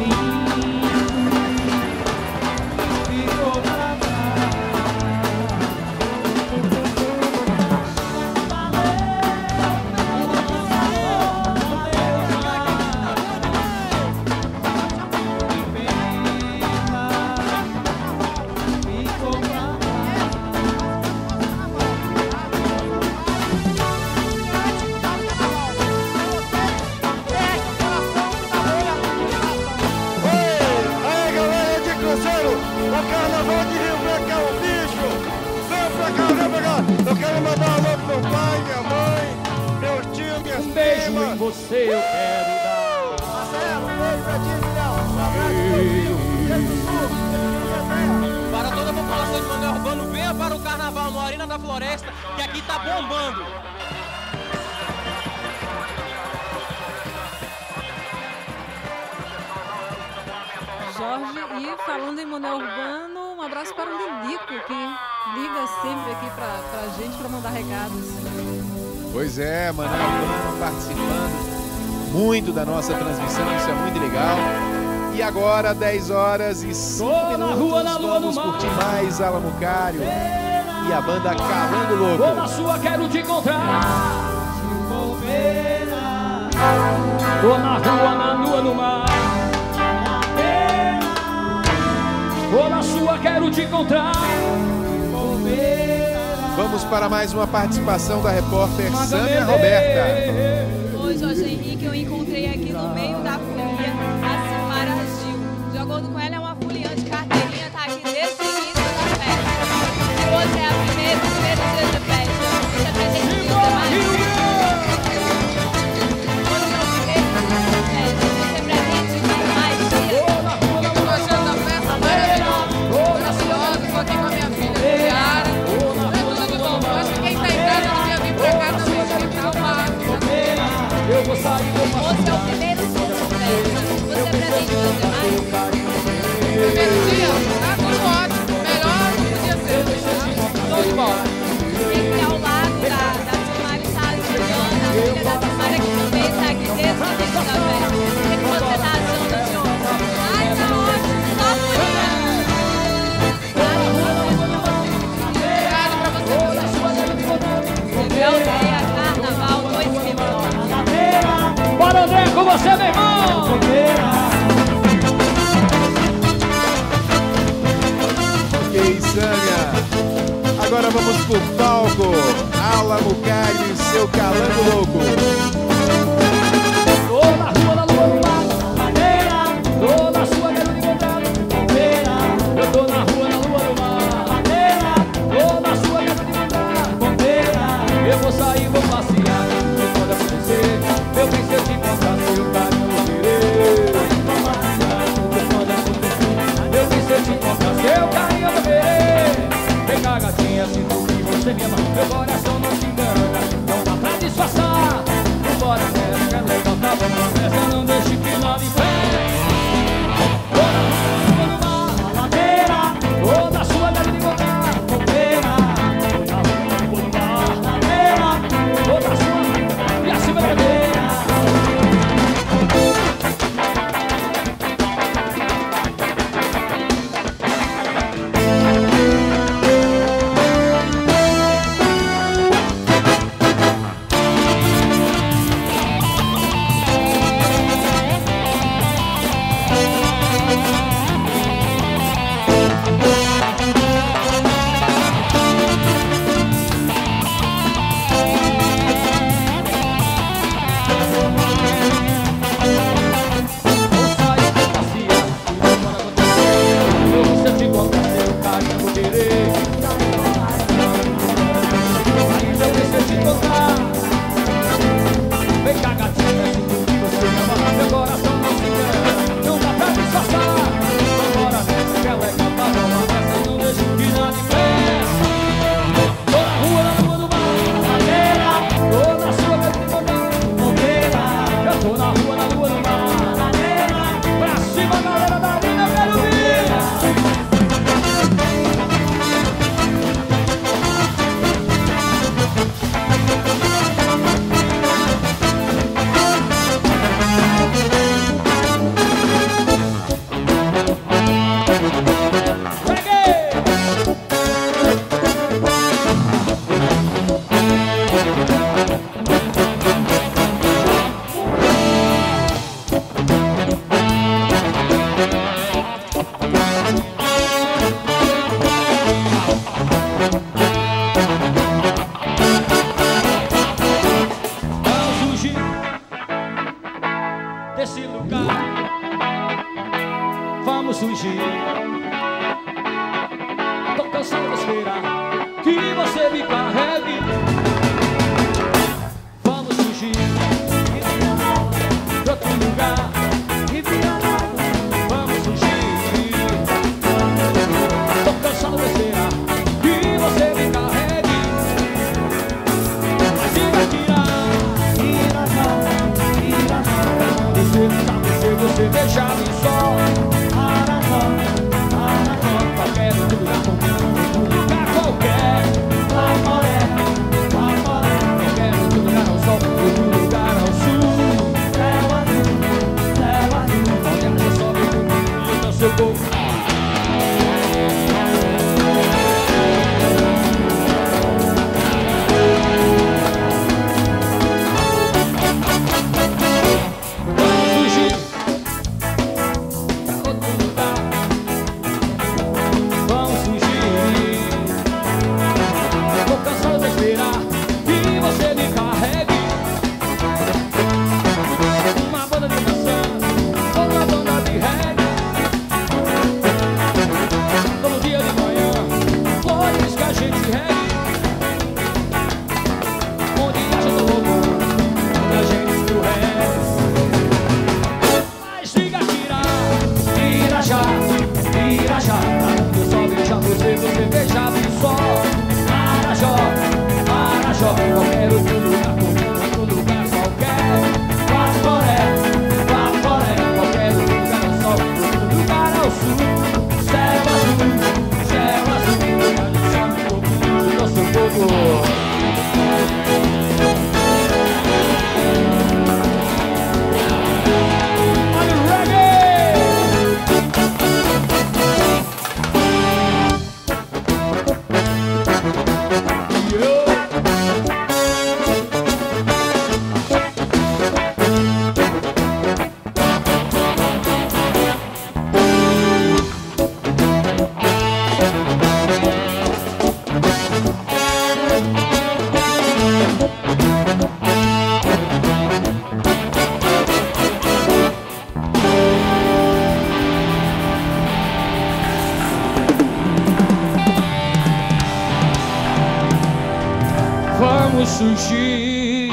Eu quero mandar um alô pro meu pai, minha mãe, meu tio, minha Um beijo em você eu quero dar. Marcelo, um beijo pra ti, Julião. Um abraço Para toda a população de Manuel Urbano, venha para o carnaval no Arena da Floresta, que aqui tá bombando. Jorge, e falando em Manuel Urbano, um abraço para o Lilico, que liga sempre aqui pra gente para mandar recados. Pois é, Manuel Urbano participando muito da nossa transmissão, isso é muito legal. E agora, 10 horas e 5 minutos, vamos curtir mais Álamo Cário e a banda Calango Louco. Vou na sua, quero te encontrar. Tô na rua, na lua, no mar. Vou na sua, quero te encontrar. Vamos para mais uma participação da repórter Sânia Roberta. Oi, Jorge Henrique, eu encontrei aqui no meio da folia a Silmara Gil. De acordo com ela, é uma foliante de carteirinha, tá aqui desde o início da festa. E hoje é o primeiro dia de festa. Você pretende que você mais? Hoje é o primeiro dia de festa. Você pretende que mais dias? Eu tô achando a festa maravilhosa. Tô aqui com a minha filha, Ciara. É tudo de bom. Eu acho que quem tá em casa devia vir pra cá também, que tá uma Eu vou sair, vou passar. Hoje é o primeiro dia de festa. Você pretende fazer mais? primeiro dia, tá tudo ótimo. Melhor do que podia ser. Show de bola. Sempre ao lado da Silmara está a Juliana, a filha da Silmara, que também está aqui desde o início da festa. O que você está achando de hoje? Ai, tá ótimo. Só folia. Obrigado pra você pela sua TV Aldeia, Carnaval, Noite Reborn. Bora, André, com você, meu irmão! Ok, Sânia. Agora vamos pro palco. Álamo Cário e seu Calango Louco. Vambora nessa, que é legal, tá bom na festa, não deixe que nada impede. Ou na rua, numa ladeira, ou na sua deve de encontrar copeira. Ou na rua, numa ladeira, ou na sua, e acima da cadeira. sushi.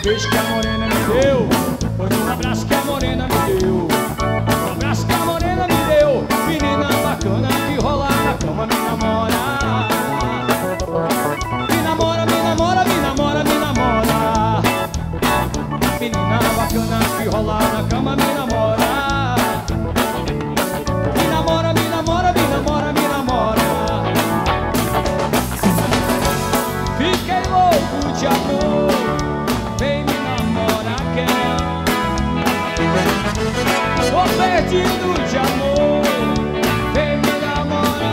beijo que a morena me deu, foi no abraço que a morena me deu. O abraço que a morena me deu, menina bacana que rola na cama me namora. Me namora, me namora, me namora, me namora. Menina bacana que rola na cama me namora. Me namora, me namora, me namora, me namora. Fiquei louco de amor, vem me namora, quer. Tô perdido de amor, vem me namorar.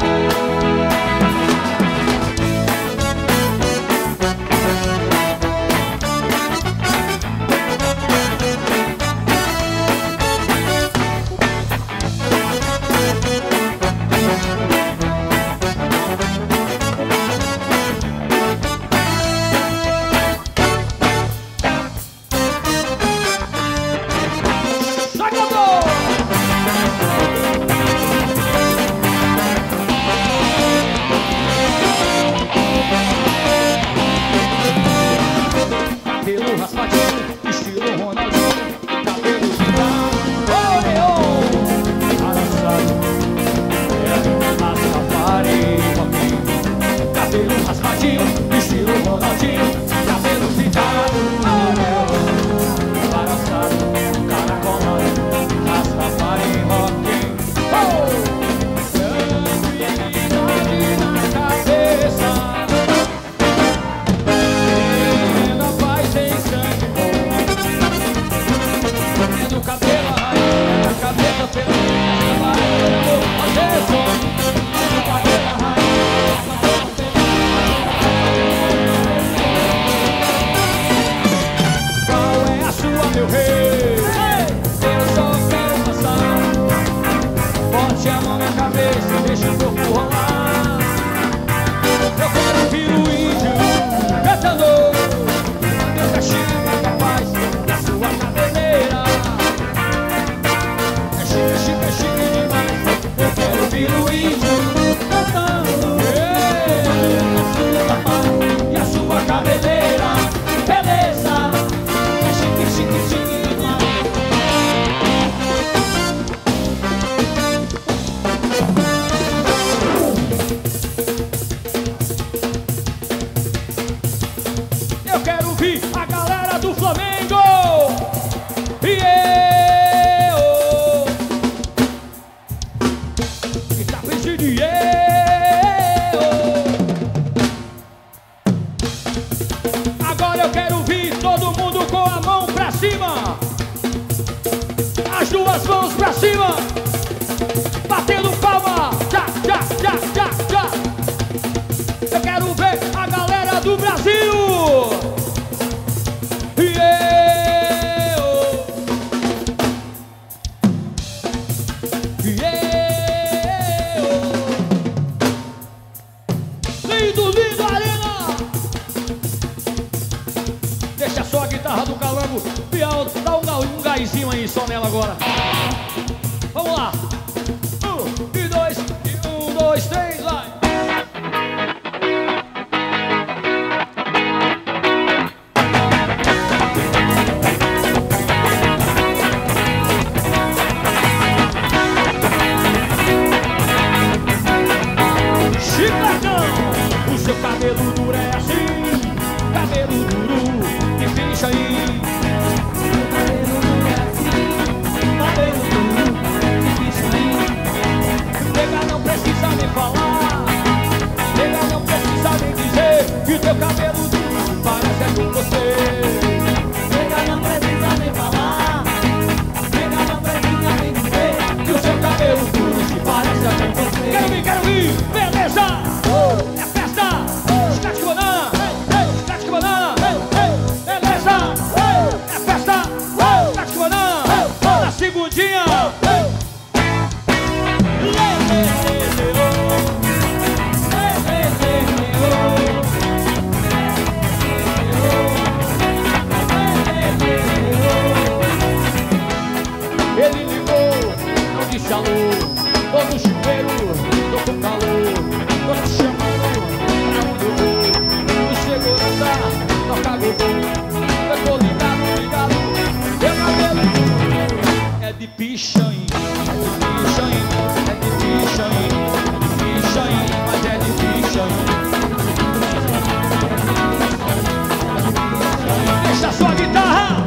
Cabelo raspadinho, estilo Ronaldinho. Cabelo pintado, oleô. Araçado, Rastafari, roquinho. Cabelo raspadinho, estilo Ronaldinho. Cabelo pintado, oleô. Araçado, caracolado, Rastafari, roquinho. Tranquilidade na cabeça. Do cabelo, a cabeça pela qual é a sua, meu rei? Eu só quero passar. Bote a mão na cabeça e deixa o corpo rolar. Eu quero ouvir o índio cantando. Meu cachimbo é capaz da sua cabeleira. Chique, chique demais. Eu quero ouvir o índio cantando. E a sua cabeleira, beleza. É chique, chique, chique demais. Eu quero ouvir a galera do Flamengo. E agora eu quero ver todo mundo com a mão pra cima. As duas mãos pra cima. Batendo palma. Já, já, já, já, já. Eu quero ver a galera do Brasil. Lindo, lindo, arena. Deixa só a guitarra do Calango. Piau, dá um gásinho aí só nela agora. Vamos lá. 1 e 2 e 1, 2, 3, vai. Chicletão, o seu cabelo duro é assim. Cabelo duro, me ficha aí. Cabelo duro é assim. Cabelo duro. difícil, hein? É difícil, hein? Mas é difícil, hein? Deixa a sua guitarra!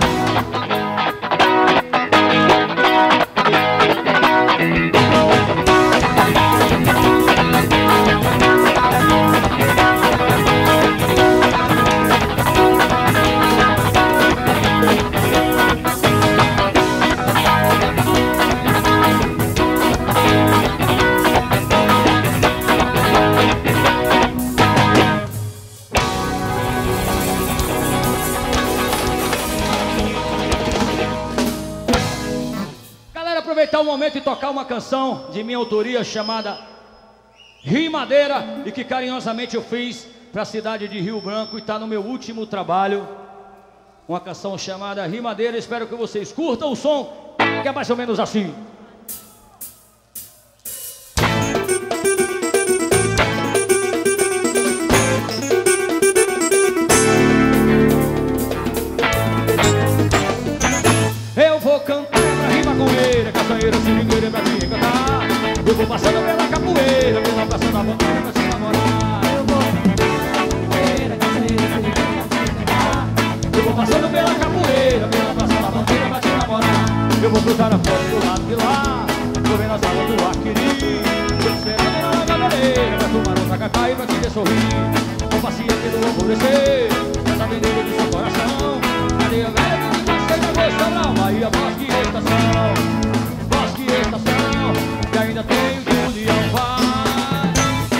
Aproveitar o momento e tocar uma canção de minha autoria chamada Rimadeira e que carinhosamente eu fiz para a cidade de Rio Branco e está no meu último trabalho. Uma canção chamada Rimadeira, espero que vocês curtam o som, que é mais ou menos assim. Eu vou cantar pra rima com ele, caçanheira, seringueira pra te encantar. Eu vou passando pela capoeira, pela praça da bandeira pra te namorar. Eu vou capoeira, caçanheira, seringueira pra te encantar. Eu vou passando pela capoeira, pela praça da bandeira pra te namorar. Eu vou cruzar a ponte do lado de lá, vou ver nas águas do Aquiri. Tô esperando na galeira pra tomar um tacacá e pra te ver sorrir. Vou passear pelo alvorecer, nessa avenida do seu coração. Areia velha que me aceita, vou estourar uma Bahia, Bosque e Estação. Bosque e Estação, que ainda tem o Julião Vaz.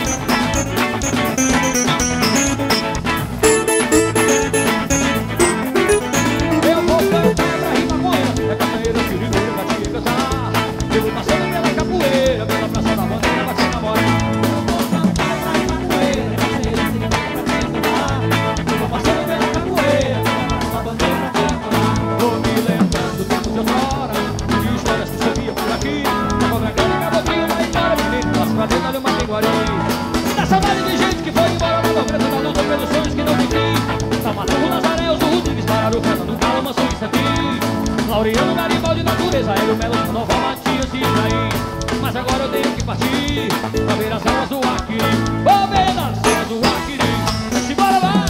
Eu vou cantar pra rima com ela, é capoeira, seringueira pra te encantar. Eu vou passando pela capoeira, pela praça da bandeira pra te namorar. Eu vou cantar pra rima com ela, é capoeira, seringueira pra te encantar. Eu vou passando pela capoeira, pela praça da bandeira pra te namorar. Vou me lembrando do tempo de outrora, de histórias que você via por aqui. Na cobra grande, cabotinho, vai embora, menino, nossa fazenda de uma linguaria. Dá saudade de gente que foi embora na nobreza da luta pelos sonhos que não tem fim. Tá matando o Nazaré, os Rodrigues, pararam o Fernando, Galo, Manso e Santim. Laureano, Garibaldi, natureza, Hélio Melo, Nova Matias e Ibrahim. Mas agora eu tenho que partir pra ver as aulas do Aquiri. Vou ver as aulas do Aquiri. Simbora lá!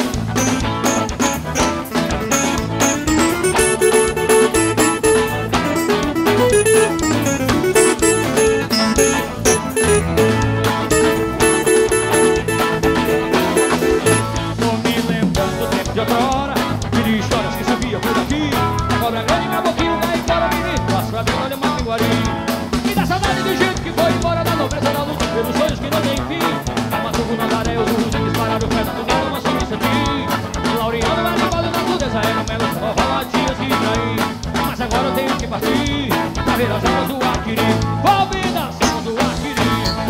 Tô me lembrando do tempo de outrora, de histórias que se via por aqui. A cobra grande, caboquinho, vai embora, menino, nossa fazenda olha uma linguaria. Me dá saudade de gente que foi embora da nobreza da luta pelos sonhos que não tem fim. Amassou Nazaré, os Rodrigues, pararam o Fernando, Galo, Manso e Santim. Laureano, Garibaldi, natureza, Hélio Melo, Nova Matias e Ibrahim. Mas agora eu tenho que partir pra ver as aulas do Aquiri. Vou ver as aulas do Aquiri.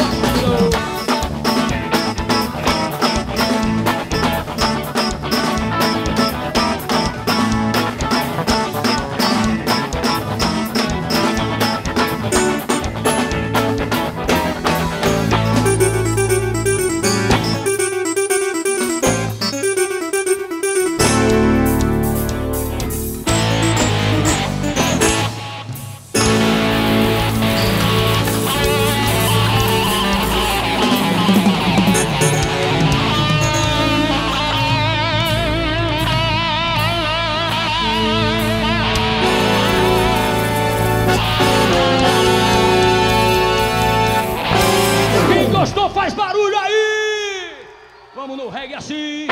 Quem gostou faz barulho aí! Vamos no reggae assim!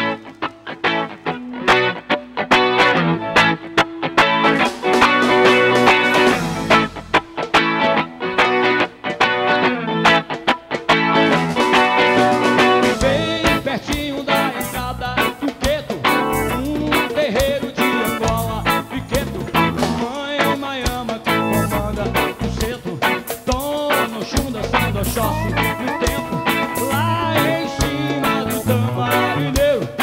Bem pertinho da entrada do gueto, um terreiro de Angola e Queto. Mãe Maiama que comanda o centro, Dona Xunda, Sando Oxóssi no tempo. Lá em cima do Tamarineiro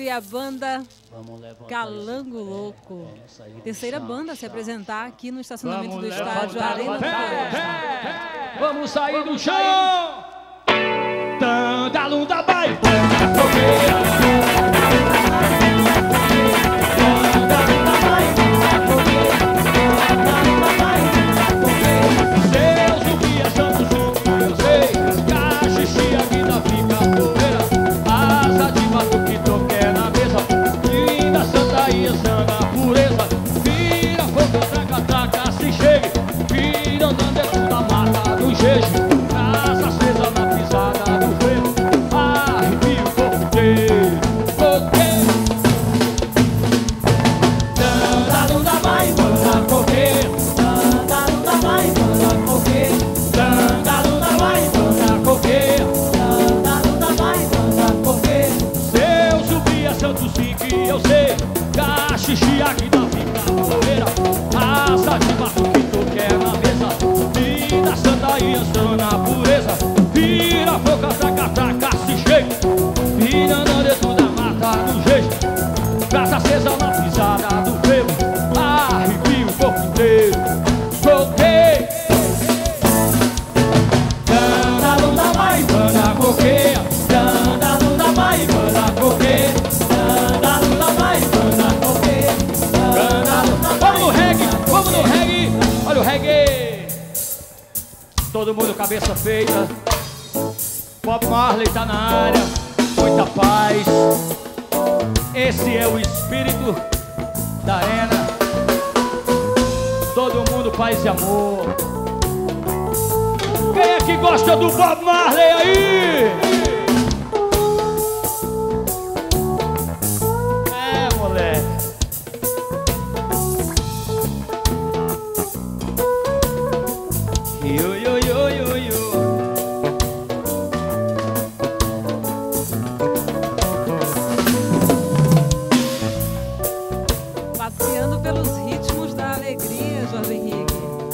aí a banda Calango Louco. Terceira banda a se apresentar aqui no estacionamento do estádio Arena da Floresta. Vamos sair do chão! Tanda lunda vai! Seus zumbis são do jogo, eu sei. Caxixi, a vida fica poeira. Asa de batuque, toqué na mesa. Linda santa e sana pureza. Vira fogo, traca, traca, se chegue. Vira andando dentro da mata do jeje. Casa acesa na pisada do frevo. Arrepio o corpo inteiro. Tanda lunda vai, banda coqueiro. Tanda lunda vai, banda coqueiro. Tanda lunda vai, banda coqueiro. Tanda lunda vai, banda coqueiro. Seu zumbi é santo sim que eu sei. Caxixi aqui da fica poeira. Asa de batuque, toqué na mesa. Vida santa e sana pureza. Vira foca, traca, traca, se chega. Vira andando dentro da mata do jeito. Casa acesa na pisada do frevo. Arrepio o corpo inteiro. Coqueiro. Tanda lunda vai, banda coqueira. Tanda lunda vai, banda coqueira. Tanda lunda vai, banda coqueira. Vamos no reggae, vamos no reggae. Olha o reggae. Todo mundo cabeça feita. Bob Marley tá na área. Muita paz. Esse é o espírito da arena. Todo mundo paz e amor. Quem é que gosta do Bob Marley aí? É, moleque. Yo, yo, yo, yo, yo. Passeando pelos ritmos da alegria, Jorge Henrique.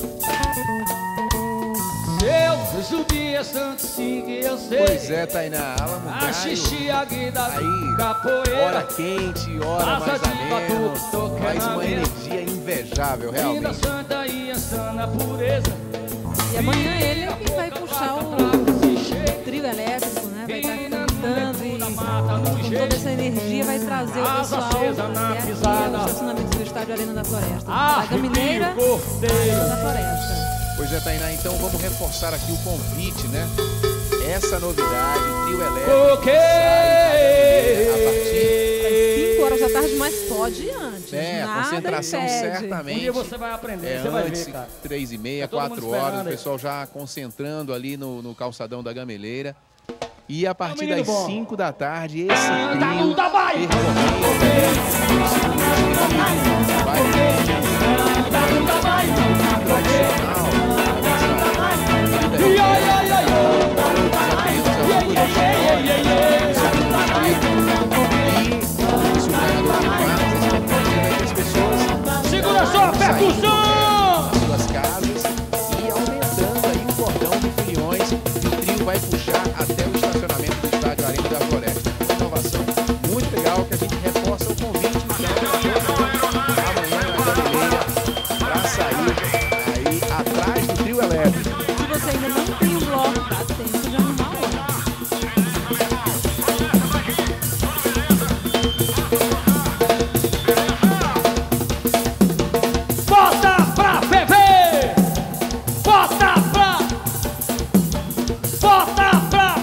Seu zumbi é santo sim que eu sei. Pois é, Tainá, Alamo A xixi, a guida, aí, capoeira. hora quente, hora mais ameno, mas uma energia invejável, Vida realmente. santa e a sana pureza. E amanhã ele é quem vai puxar o trio elétrico, né? Vai estar cantando e com toda essa energia vai trazer o pessoal até aqui ao estacionamento do estádio Arena da Floresta. Da Gamineira, Arena da Floresta. Pois é, Tainá, então vamos reforçar aqui o convite, né? Essa novidade, trio elétrico, sai a partir... 5 horas da tarde, mas pode antes. É, a nada concentração impede. certamente. Um dia você vai aprender, você vai antes, ver, cara. 3h30, Tá todo mundo 4 horas, esperando o aí. pessoal já concentrando ali no calçadão da Gameleira. E a partir menino das bom. 5 da tarde, esse trio Tanda vai! Segura só a percussão! Nas suas casas e aumentando aí o cordão de filiões que o trio vai puxar até o estacionamento do estádio Arena da Floresta. Uma inovação muito legal que a gente reforça o convite amanhã na Gameleira para sair aí atrás do trio elétrico. Se você ainda não tem o bloco, dá tempo de arrumar um. Bota pra ferver! Bota pra! Bota pra!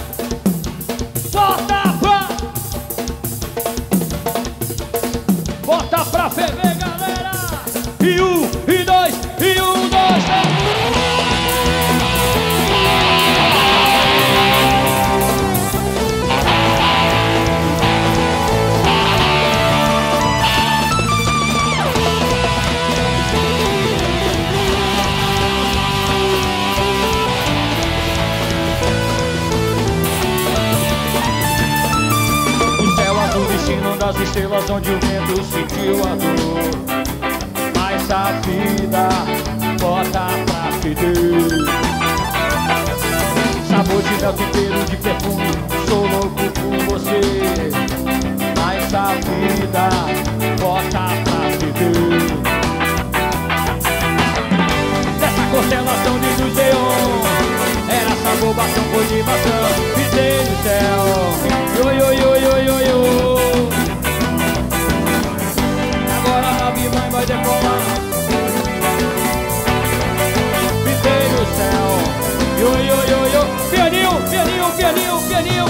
Bota pra! Bota pra ferver, galera! E 1, e 2, e 1, 2, 3! O céu azul destino das estrelas onde o vento sentiu a dor. Mas a vida bota pra feder. Sabor de mel, tempero de perfume, sou louco por você. Mas essa vida bota pra viver. Dessa constelação de luz neon, era essa bobação, foi de maçã, pisei no céu. Yo, yo, yo, yo, yo, yo. Agora a nave mãe vai decolar. Pisei no céu. Yo, yo, yo, yo. Pianinho, pianinho, pianinho, pianinho.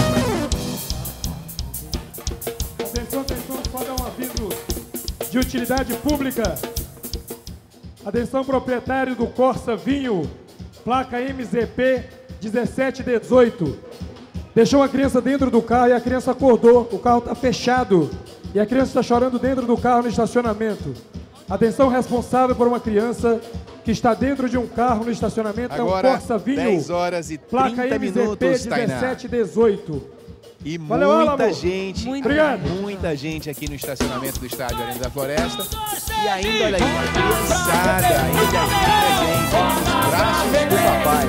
Atenção, atenção, só dar um aviso de utilidade pública. Atenção, proprietário do Corsa Vinho, placa MZP 1718. Deixou a criança dentro do carro e a criança acordou. O carro está fechado e a criança está chorando dentro do carro no estacionamento. Atenção, responsável por uma criança que está dentro de um carro no estacionamento. Agora, é um Corsa Vinho, 10 horas e 30 placa MZP minutos, Tainá. 1718. E Valeu, muita amor. gente, Obrigado. muita gente aqui no estacionamento do estádio Arena da Floresta. E ainda, olha aí, uma criançada ainda aqui presente, nos braços do papai.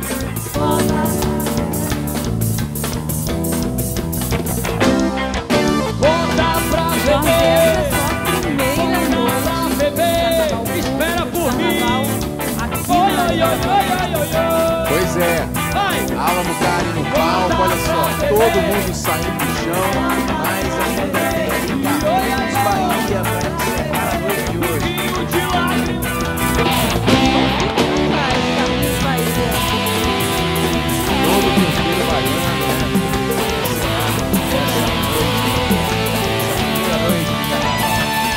Volta pra beber, volta pra beber, espera por mim. Oi, oi, oi, oi, oi, oi. Pois é, Álamo Cari no palco, olha só, todo mundo saindo do chão, mas ainda tem aqui Carlinhos Bahia para encerrar a noite de hoje. Todo o terceiro baiano, né? Primeira noite de carnaval.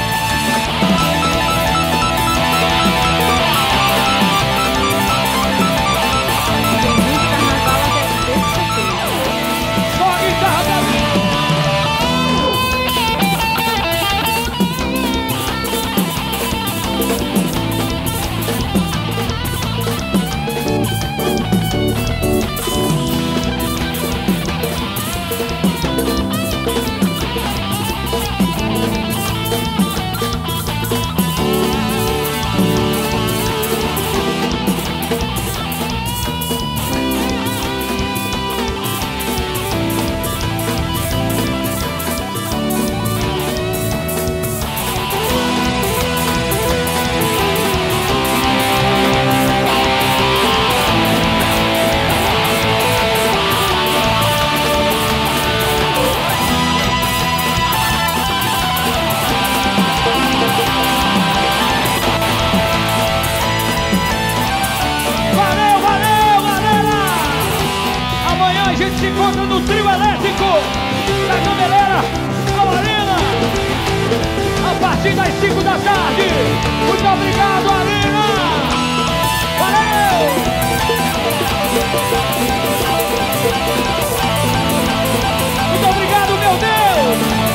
Se encontra no trio elétrico da Gameleira, a Arena, a partir das 5 da tarde. Muito obrigado, Arena! Valeu! Muito obrigado, meu Deus!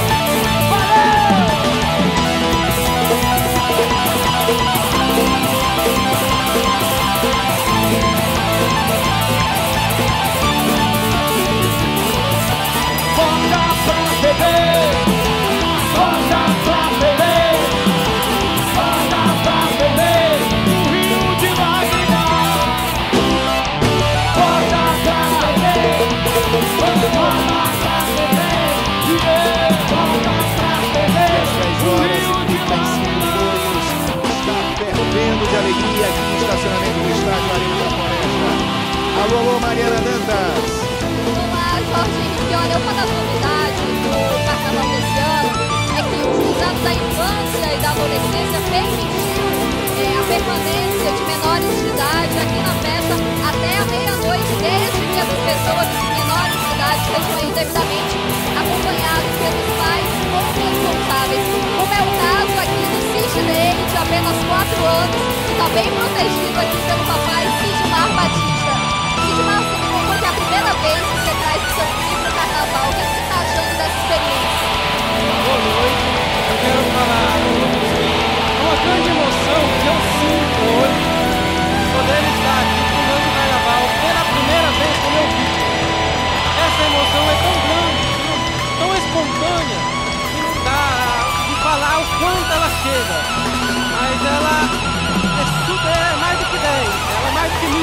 Volta pra beber, volta pra beber, volta pra beber, no rio de lágrimas. Volta pra beber, volta pra beber, volta pra beber, no rio de lágrimas. Está fervendo de alegria aqui no estacionamento do estádio Arena da Floresta. Alô, alô, Mariana Dantas. Olá, Jorge Henrique. Olha, uma das novidades do carnaval desse ano é que o Juizado da Infância e da Adolescência permitiu a permanência de menores de idade aqui na festa até a meia-noite, desde que as pessoas menores de idade sejam aí devidamente acompanhados pelos pais ou responsáveis, como é o caso aqui do Sidney, de apenas 4 anos, que está bem protegido aqui pelo papai Sidmar Batista. Sidmar, você me contou que é a primeira vez que você traz o seu filho para o carnaval. O que você está achando dessa experiência? Boa noite. Eu quero falar uma grande emoção que eu sinto hoje poder estar aqui pulando o carnaval pela primeira vez com meu filho. Essa emoção é tão grande, tão espontânea, que não dá de falar o quanto ela chega. Mas ela é mais do que 10, ela é mais do que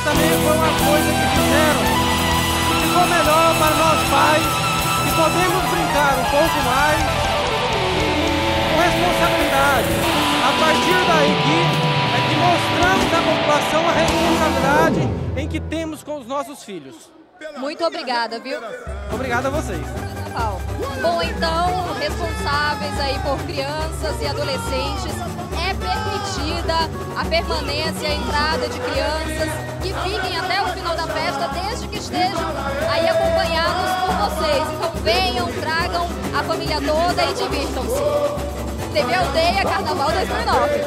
também foi uma coisa que fizeram que ficou melhor para nós pais e podemos brincar um pouco mais com responsabilidade. A partir daí é que mostramos à população a responsabilidade em que temos com os nossos filhos. Muito obrigada, viu? Obrigado a vocês. Bom, então, responsáveis aí por crianças e adolescentes, é permitida a permanência, a entrada de crianças que fiquem até o final da festa, desde que estejam aí acompanhados por vocês. Então venham, tragam a família toda e divirtam-se. TV Aldeia Carnaval 2009.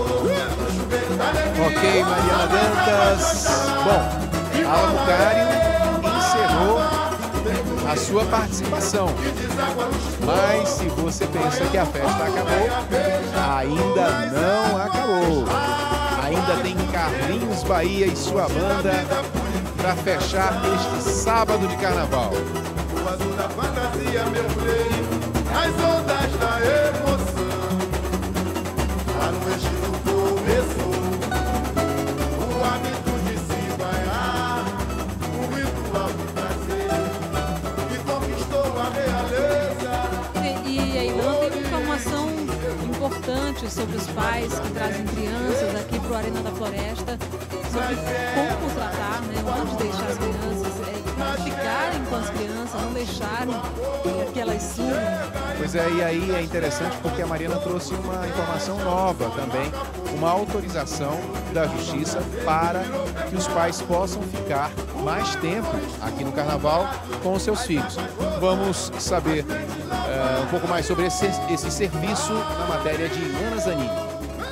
Ok, Mariana Dantas. Bom, Alan Bucário encerrou a sua participação. Mas se você pensa que a festa acabou, ainda não acabou. Ainda tem Carlinhos Bahia e sua banda para fechar este sábado de carnaval. O azul da fantasia mergulhei nas ondas da emoção. Lá no estilo começou o hábito de se banhar, um ritual de prazer que conquistou a realeza. E a Ilã tem informação importante sobre os pais que trazem crianças aqui para o Arena da Floresta, sobre como tratar, né, onde deixar as crianças, ficarem com as crianças, não deixarem que elas sumam. Pois é, e aí é interessante porque a Mariana trouxe uma informação nova também, uma autorização da Justiça para que os pais possam ficar mais tempo aqui no Carnaval com os seus filhos. Vamos saber um pouco mais sobre esse serviço na matéria de Ana Zanini.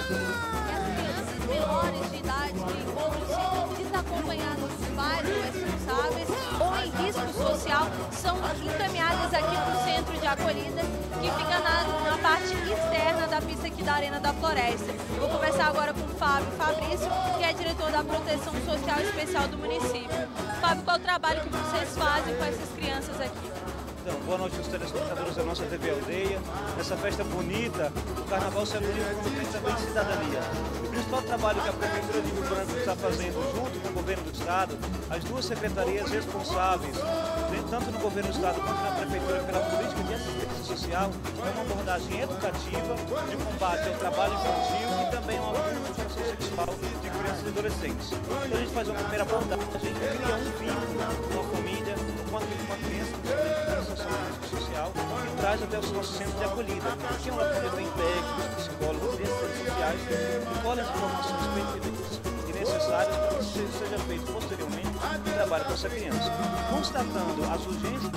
Social são encaminhadas aqui para o centro de acolhida que fica na parte externa da pista aqui da Arena da Floresta. Vou conversar agora com o Fábio Fabrício, que é diretor da Proteção Social Especial do município. Fábio, qual é o trabalho que vocês fazem com essas crianças aqui? Então, boa noite aos telespectadores da nossa TV Aldeia. Nessa festa bonita, o Carnaval se abriu como festa também de cidadania. O principal trabalho que a Prefeitura de Rio Branco está fazendo junto com o Governo do Estado, as duas secretarias responsáveis, tanto no Governo do Estado quanto na Prefeitura, pela política de assistência social, é uma abordagem educativa de combate ao trabalho infantil e também ao abuso de educação sexual de crianças e adolescentes. Então a gente faz uma primeira abordagem, a gente cria um vínculo com a família, com uma criança social e traz até os nossos centros de acolhida, que é um acolhimento bem técnico, psicólogos e assistentes sociais, que colhem as informações pertinentes e necessárias para que seja feito posteriormente o trabalho com essa criança. Constatando as urgências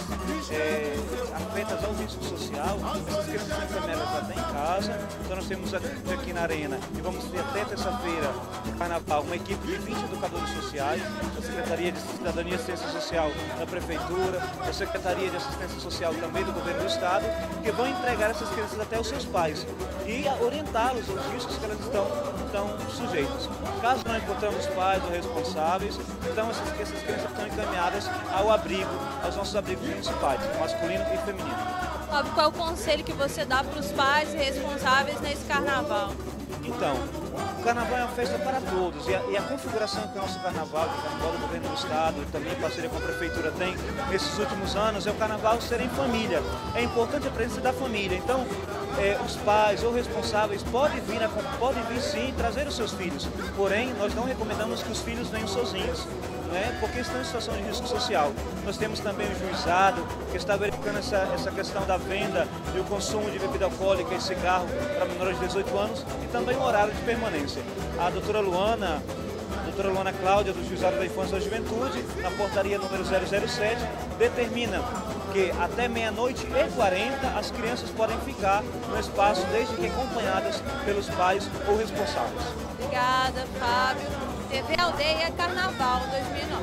afetas ao risco social, essas crianças são encaminhadas até em casa. Então nós temos aqui na Arena, e vamos ter até terça-feira de Carnaval, uma equipe de 20 educadores sociais, da Secretaria de Cidadania e Assistência Social da Prefeitura, da Secretaria de Assistência Social também do Governo do Estado, que vão entregar essas crianças até os seus pais e orientá-los aos riscos que elas estão sujeitas. Caso não encontramos pais ou responsáveis, então essas crianças estão encaminhadas ao abrigo, aos nossos abrigos municipais, masculino e feminino. Fábio, qual é o conselho que você dá para os pais e responsáveis nesse carnaval? Então, o carnaval é uma festa para todos e a configuração que o nosso carnaval, que o carnaval do Governo do Estado e também em parceria com a Prefeitura tem nesses últimos anos, é o carnaval ser em família. É importante a presença da família. Então, os pais ou responsáveis podem vir sim trazer os seus filhos. Porém, nós não recomendamos que os filhos venham sozinhos, né, porque estão em situação de risco social. Nós temos também o juizado, que está verificando essa questão da venda e o consumo de bebida alcoólica e cigarro para menores de 18 anos e também o horário de permanência. A doutora Luana Cláudia, do Juizado da Infância e da Juventude, na portaria número 007, determina que até 00h40 as crianças podem ficar no espaço desde que acompanhadas pelos pais ou responsáveis. Obrigada, Fábio. TV Aldeia Carnaval 2009.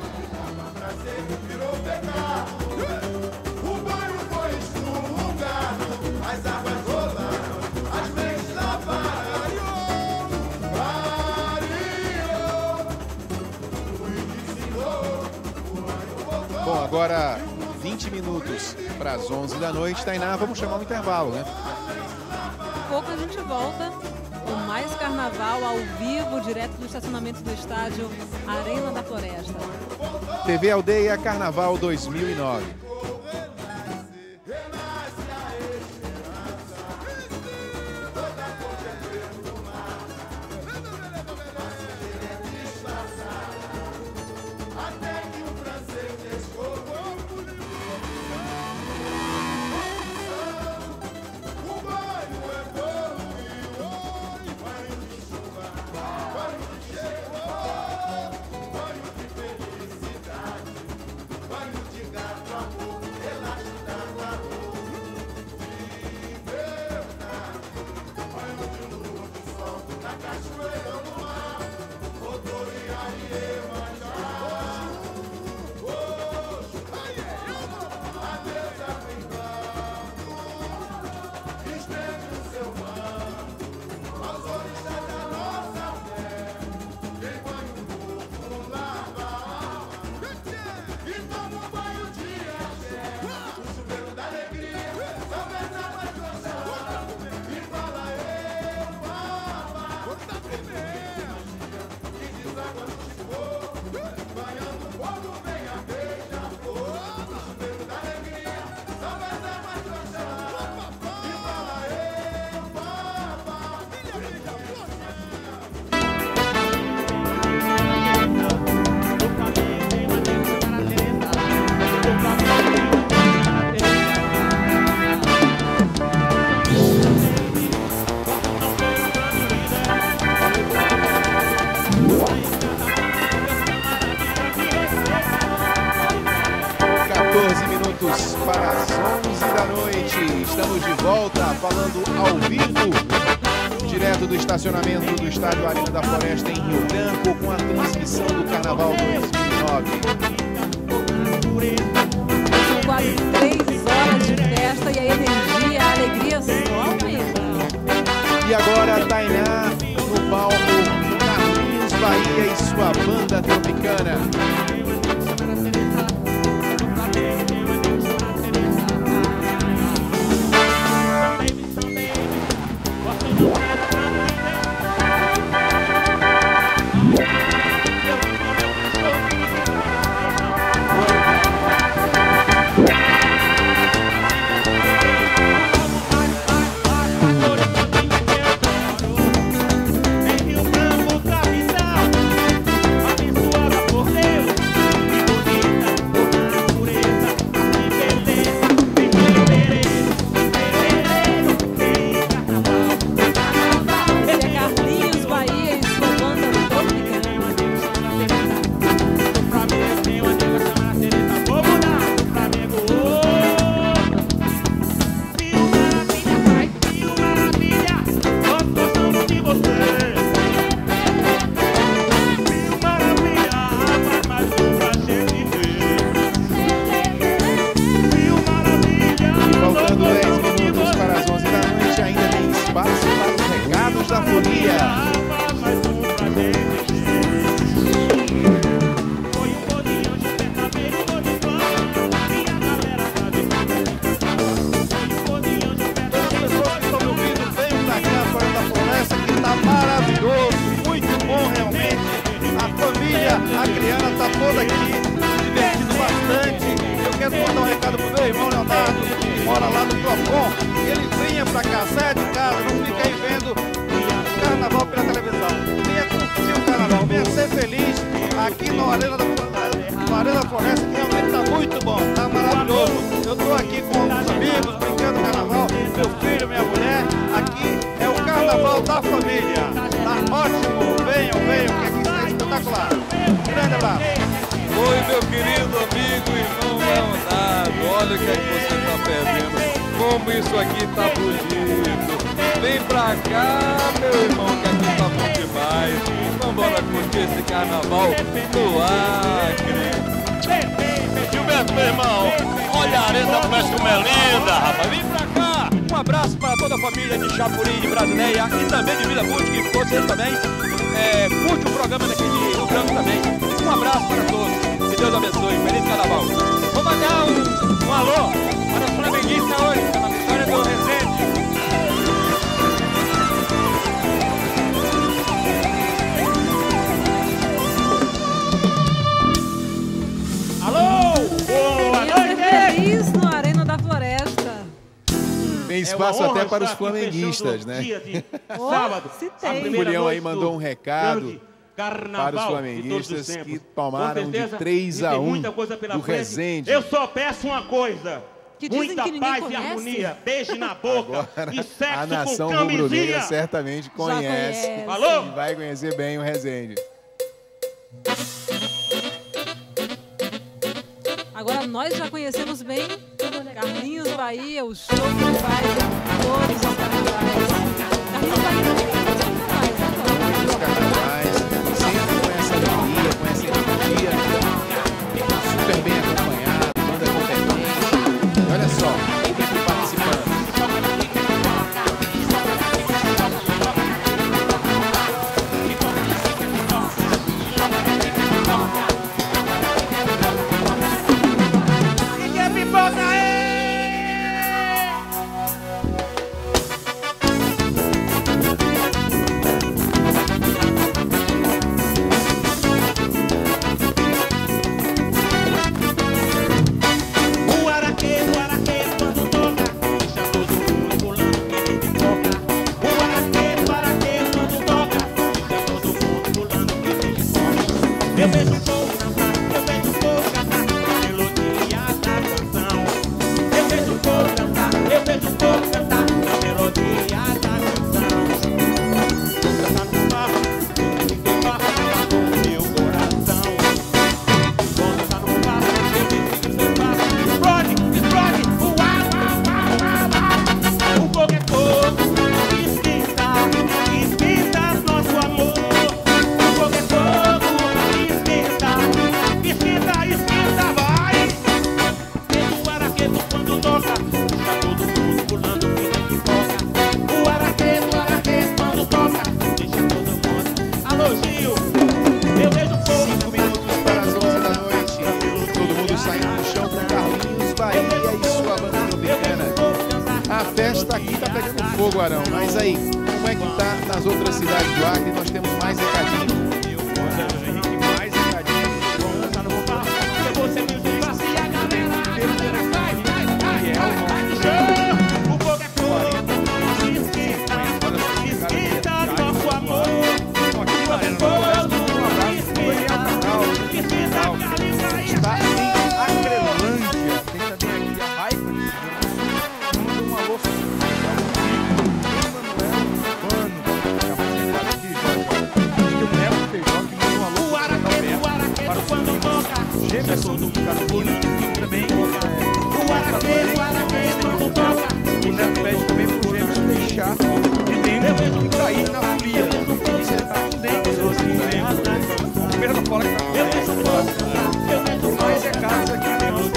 O banho foi esfumado, as águas rolaram, as mentes lavaram. Bom, agora 20 minutos para as 11 da noite. Tainá, vamos chamar um intervalo, né? Daqui a pouco a gente volta com mais carnaval ao vivo, direto do estacionamento do estádio Arena da Floresta. TV Aldeia Carnaval 2009. Para as 11 da noite, estamos de volta falando ao vivo, direto do estacionamento do estádio Arena da Floresta em Rio Branco, com a transmissão do Carnaval 2009. São quase 3 horas de festa e a energia, a alegria só aumenta. E agora Tainá no palco, Carlinhos Bahia e sua banda tropicana. Tem espaço É uma honra até para os estar aqui flamenguistas, fechando né? o dia de sábado. se a tem. O primeira Julião aí noite mandou um do recado grande carnaval para os de todos os flamenguistas tempos. que tomaram Com de certeza, 3 e a tem 1 muita coisa pela do frente. Rezende. Eu só peço uma coisa. Que dizem Muita que ninguém paz conhece. e harmonia. Beijo na boca Agora, e sexo a nação com rubro-negra camisinha. certamente conhece. conhece. Falou? E vai conhecer bem o Rezende. Agora nós já conhecemos bem Carlinhos Bahia, o show que ele faz em todos os carnavais. Carlinhos Bahia também Os carnavais, sempre com essa alegria, com essa energia, super bem acompanhado, banda competente. Olha só, quem tem aqui participando. E que pipoca é? O araquê, quando toca, deixa todo mundo pulando que nem pipoca. O araquê, quando toca, deixa todo mundo pulando que nem pipoca. Eu vejo o povo cantar, eu vejo o povo cantar a melodia da canção. Eu vejo o povo cantar, eu vejo o povo cantar a melodia da canção. Dançar no barro, ninguém barra no meu coração. Vou dançar no barro, eu vi que você faz. Explode, explode, uau, uau, uau, uau, uau. O fogo é fogo, esquenta, esquenta nosso amor. O fogo é fogo, esquenta, esquenta, esquenta, vai. O araqueto quando toca, tá todo mundo pulando que nem pipoca. O araqueto quando toca, deixa todo mundo. Alô, Gil, eu vejo o povo. 5 minutos para as 11 da noite. Todo mundo saindo no chão com Carlinhos Bahia e sua banda tropicana. A festa aqui tá pegando fogo, Arão. Mas aí, como é que tá nas outras cidades do Acre? Nós temos mais recadinho. Mais recadinho. Dança no barro, eu vou ser meu passe e a galera. Vai, show! O fogo é fogo, esquenta, esquenta nosso amor. O fogo é fogo, esquenta, esquenta Carlinhos Bahia. Está em Acrelândia. Tem também aqui a Raiva. Manda um alô para O araqueto quando toca, Jefferson do Carolina também. o araqueto quando toca. O Neto pede também pro Jefferson deixar de dentro e cair na folia. Você tá dentro, assim, dentro. Primeiro da cola que tá dentro. Mais recados aqui dentro.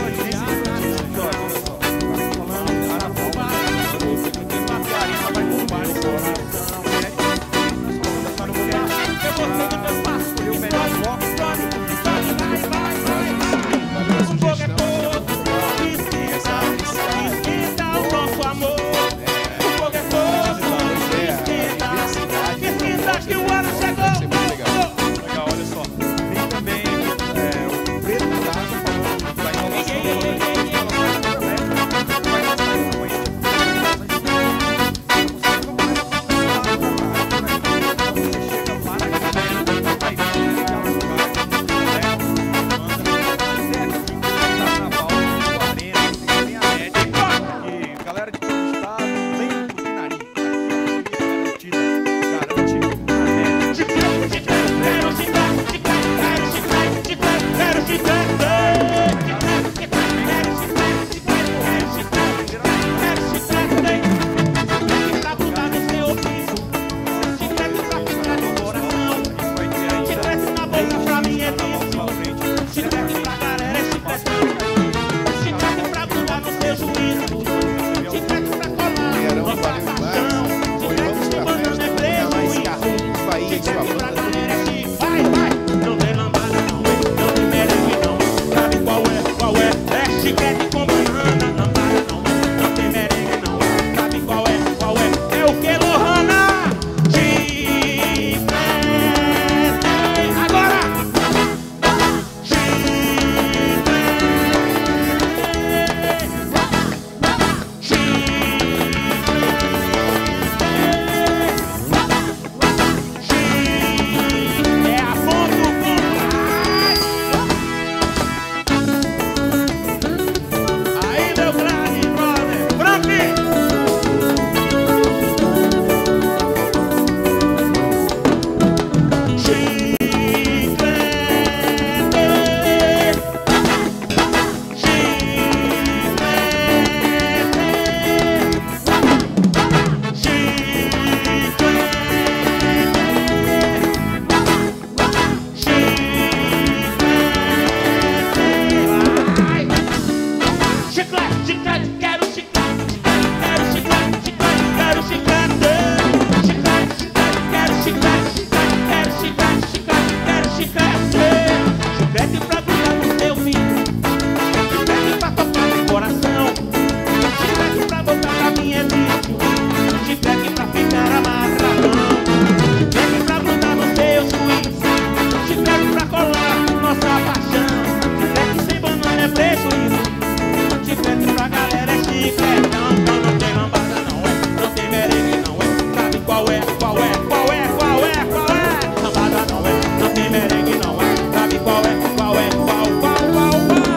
qual é, qual é, qual é, qual é, qual é? Lambada não é, não tem merengue não é. Sabe qual é, qual é, qual, qual, qual, qual?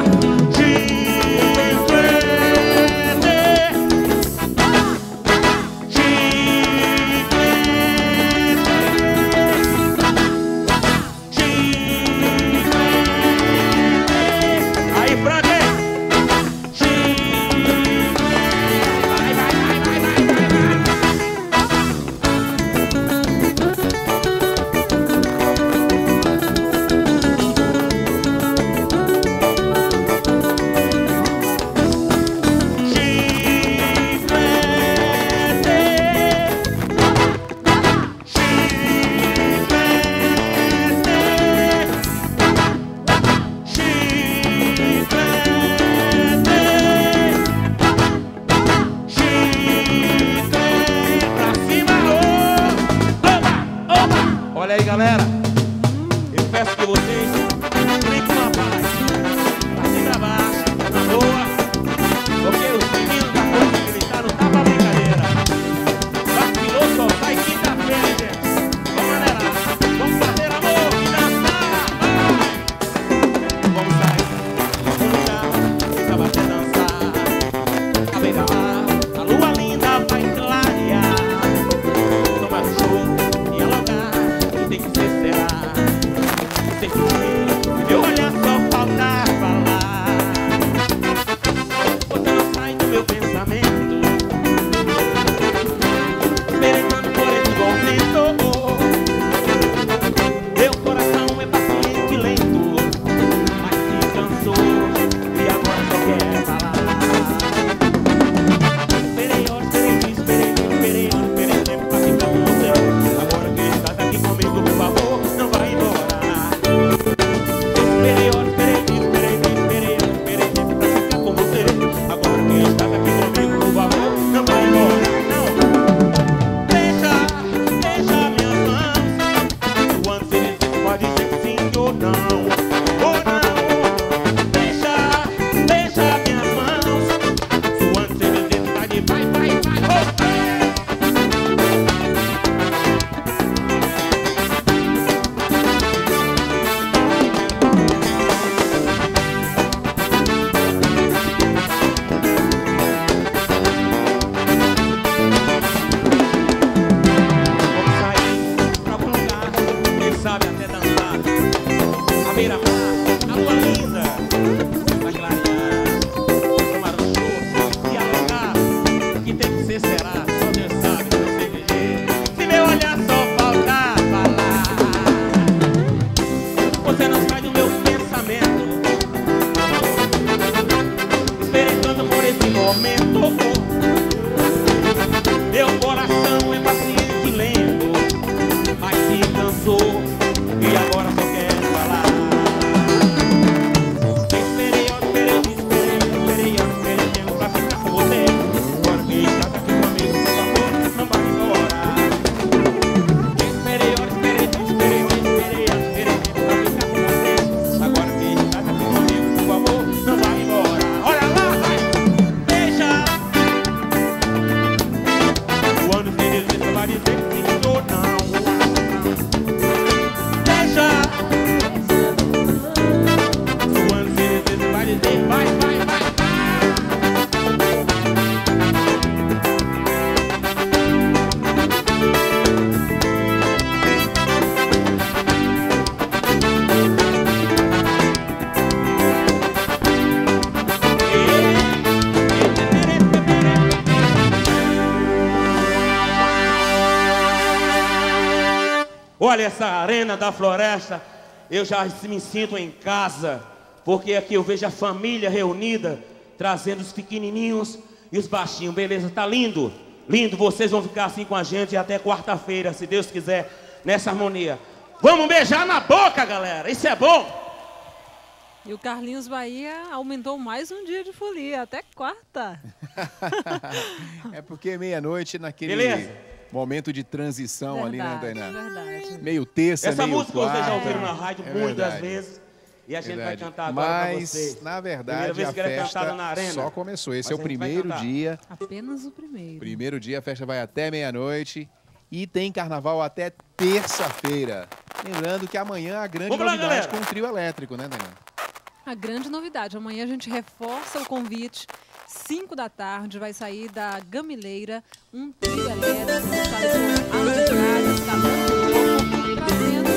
Olha aí, galera. Eu peço que vocês fiquem com a paz. Pra cima e pra baixo, na boa. Porque os meninos da Força Militar não tá pra brincadeira. Vacilou, só sai quinta-feira, gente. Vamos maneirar. Vamos fazer amor e dançar. Vamos sair. Vamos lutar. Fica bater dançar. A beira-mar, a lua linda vai clarear. Tomar show e alocar. Tem que ser será. Tem que ir. Meu olhar só falta falar. Você não sai do meu pensamento. Esperando por esse momento. Meu coração é paciente e lento, mas se cansou e agora só quer falar. Esperei horas, esperei tempo pra ficar com você. Agora que estás aqui comigo, por favor, não vai embora. Esperei horas, esperei tempo pra ficar com você. Agora que estás aqui comigo, por favor, não vai embora. Não. Deixa minhas mãos. Quando você diz, pode dizer que sim ou não. Ou não. Deixa minhas mãos. Quando você diz, pode, vai. Vamos sair pra algum lugar, quem sabe até dançar. A beira-mar, a lua linda vai clarear. Tomar um show e alocar. Que tem que ser será, só Deus sabe, não sei viver. Se meu olhar só falta falar. Você não sai do meu pensamento. Esperando por esse momento. Meu coração é paciente e lento, mas se cansou e agora só quer falar. Esperei tempo pra ficar com você. Agora que estás aqui comigo, por favor, não vai embora. Esperei tempo pra ficar com você. Agora que estás aqui comigo, por favor, não vai embora. Olha lá, vai! Deixa. Quando você diz isso, vai dizer que sim ou não. Deixa. Quando você diz isso, vai dizer vai. Olha essa arena da floresta, eu já me sinto em casa, porque aqui eu vejo a família reunida, trazendo os pequenininhos e os baixinhos, beleza? Tá lindo, lindo, vocês vão ficar assim com a gente até quarta-feira, se Deus quiser, nessa harmonia. Vamos beijar na boca, galera, isso é bom! E o Carlinhos Bahia aumentou mais um dia de folia, até quarta. É porque meia-noite naquele... Beleza? Momento de transição ali, né, Tainá? Verdade. Meio terça, essa meio música quarta. vocês já ouviram na rádio muitas verdade. vezes. E a gente vai Verdade. cantar agora pra vocês. Mas, na verdade, Primeira vez a que ela é festa cantada na arena. só começou. Esse Mas é o a gente vai primeiro cantar. dia. Apenas o primeiro. Primeiro dia, a festa vai até meia-noite. E tem carnaval até terça-feira. Lembrando que amanhã a grande Vamos lá, novidade galera. com o trio elétrico, né, Daniela? A grande novidade. Amanhã a gente reforça o convite. 5 da tarde vai sair da Gamileira um trio elétrico puxado por Andrade, trazendo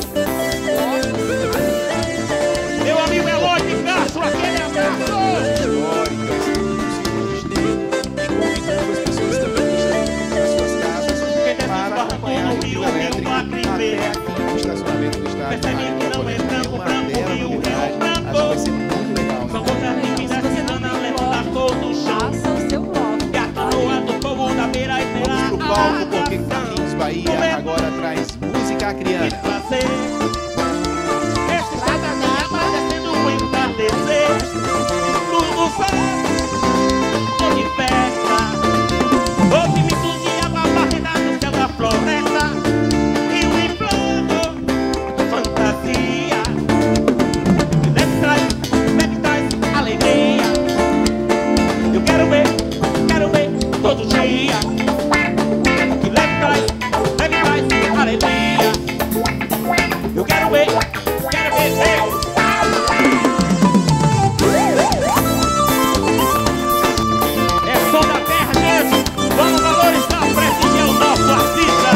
Meu amigo Eloy de Castro, aquele abraço! Convidando as pessoas também que estão nas suas casas para acompanhar o trio elétrico até aqui no estacionamento do estádio. Uma bela novidade. Acho que vai ser muito legal. Faça o seu bloco. Vamos pro palco porque Carlinhos Bahia agora traz música acriana. Esse estrada d'água descendo o entardecer. Tudo só de festa. Movimento de água barrida no céu da floresta. Rio em flor, fantasia. Leve traz alegria. Eu quero ver todo dia. Que leve traz alegria. Eu quero ver. É som da terra, gente. Vamos valorizar, prestigiar o nosso artista.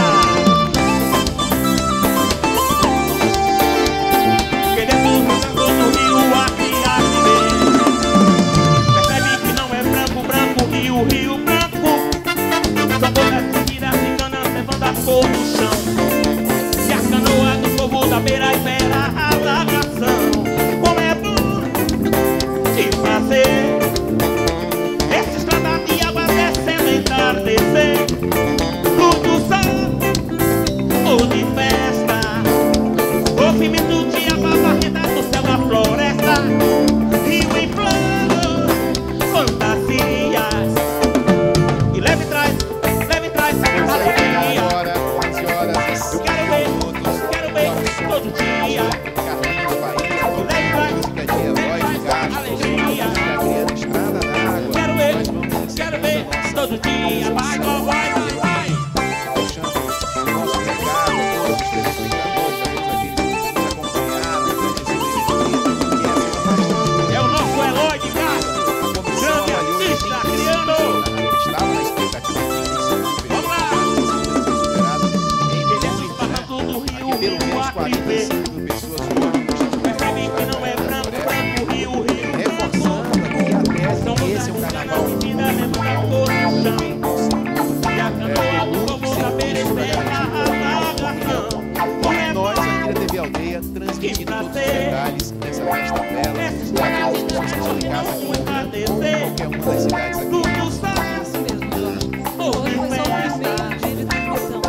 Que dentro do rio aqui a viver. Percebe que não é branco, rio branco. São bocas de Piracicana levando a cor do chão. E a canoa do povo da beira espera a lagação. Como é bom de fazer essa estrada de água descendo entardecer. Tudo só ou de festa. Movimento de água barrida no céu da floresta. Rio em flor, fantasias. E leve traz alegria. Agora, 11 horas e 5 minutos. Quero ver todo dia. Carlinhos Bahia, música de Eloy de Castro, música acriana Estrada d'Água. Quero ver todo dia. Vai. Deixando o nosso recado a todos os telespectadores, a todos aqueles que nos acompanharam durante esse período. É o nosso Eloy de Castro, grande artista acriano. Estava na expectativa de 35 Vamos lá. Aqui pelo menos 45 mil pessoas no Percebe que não é branco, rio. reforçando aqui a tese que esse é um carnaval muito E a canoa do povo da beira espera a lagação. E nós aqui da TV Aldeia transmitindo todos os detalhes dessa festa bela para aquelas pessoas que estão em casa aqui ou em qualquer uma das cidades aqui. Hoje vai ser o primeiro dia de transmissão.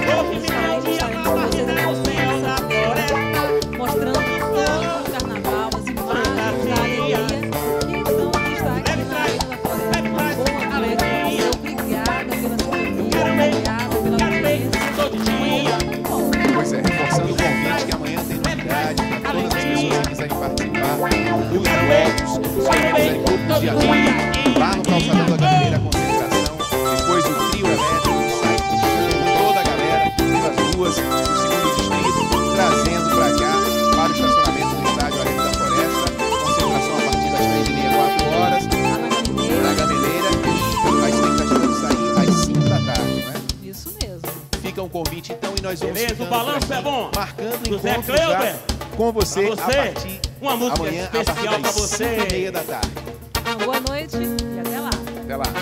Mostrando todo o carnaval, as imagens da alegria. E então a gente está aqui na Arena da Floresta. Boa noite, obrigada pela sua companhia, obrigada pela audiência. Pois é, reforçando o convite que amanhã tem novidade para todas as pessoas que quiserem participar. Os blocos, os que quiserem grupos de amigos, lá no calçadão da Gamileira, a concentração. Depois o trio elétrico sai puxando toda a galera pelas ruas do segundo distrito, trazendo para cá, para o estacionamento do estádio Arena da Floresta. Concentração a partir das 3h30, 4 horas, na Gamileira, e a expectativa de sair às 5 da tarde, não é? Isso mesmo. Fica um convite então e nós vamos Beleza, ficando o balanço por aqui, é bom. marcando José encontro já Cleuber, com você, pra você, a partir uma música amanhã, especial a partir pra das você. 5h30 da tarde. Uma boa noite e até lá. Até lá.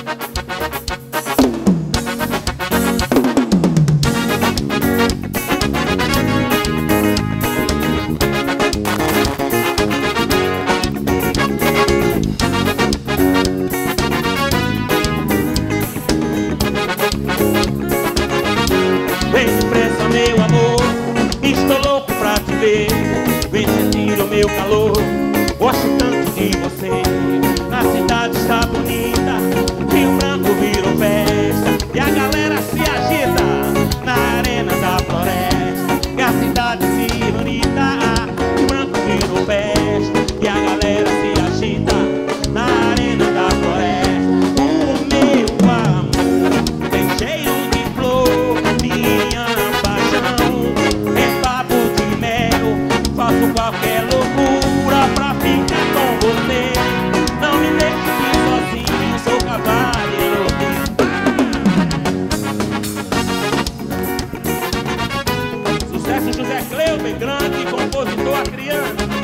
Vem depressa, meu amor, estou louco pra te ver. Vem sentir o meu calor, gosto tanto de você. A cidade está bonita, Rio Branco virou festa. E a galera se agita na arena da floresta. E a cidade se bonita, Rio Branco virou festa. E a galera se agita na arena da floresta. O meu amor tem cheiro de flor, minha é Cleuben, grande compositor acriano.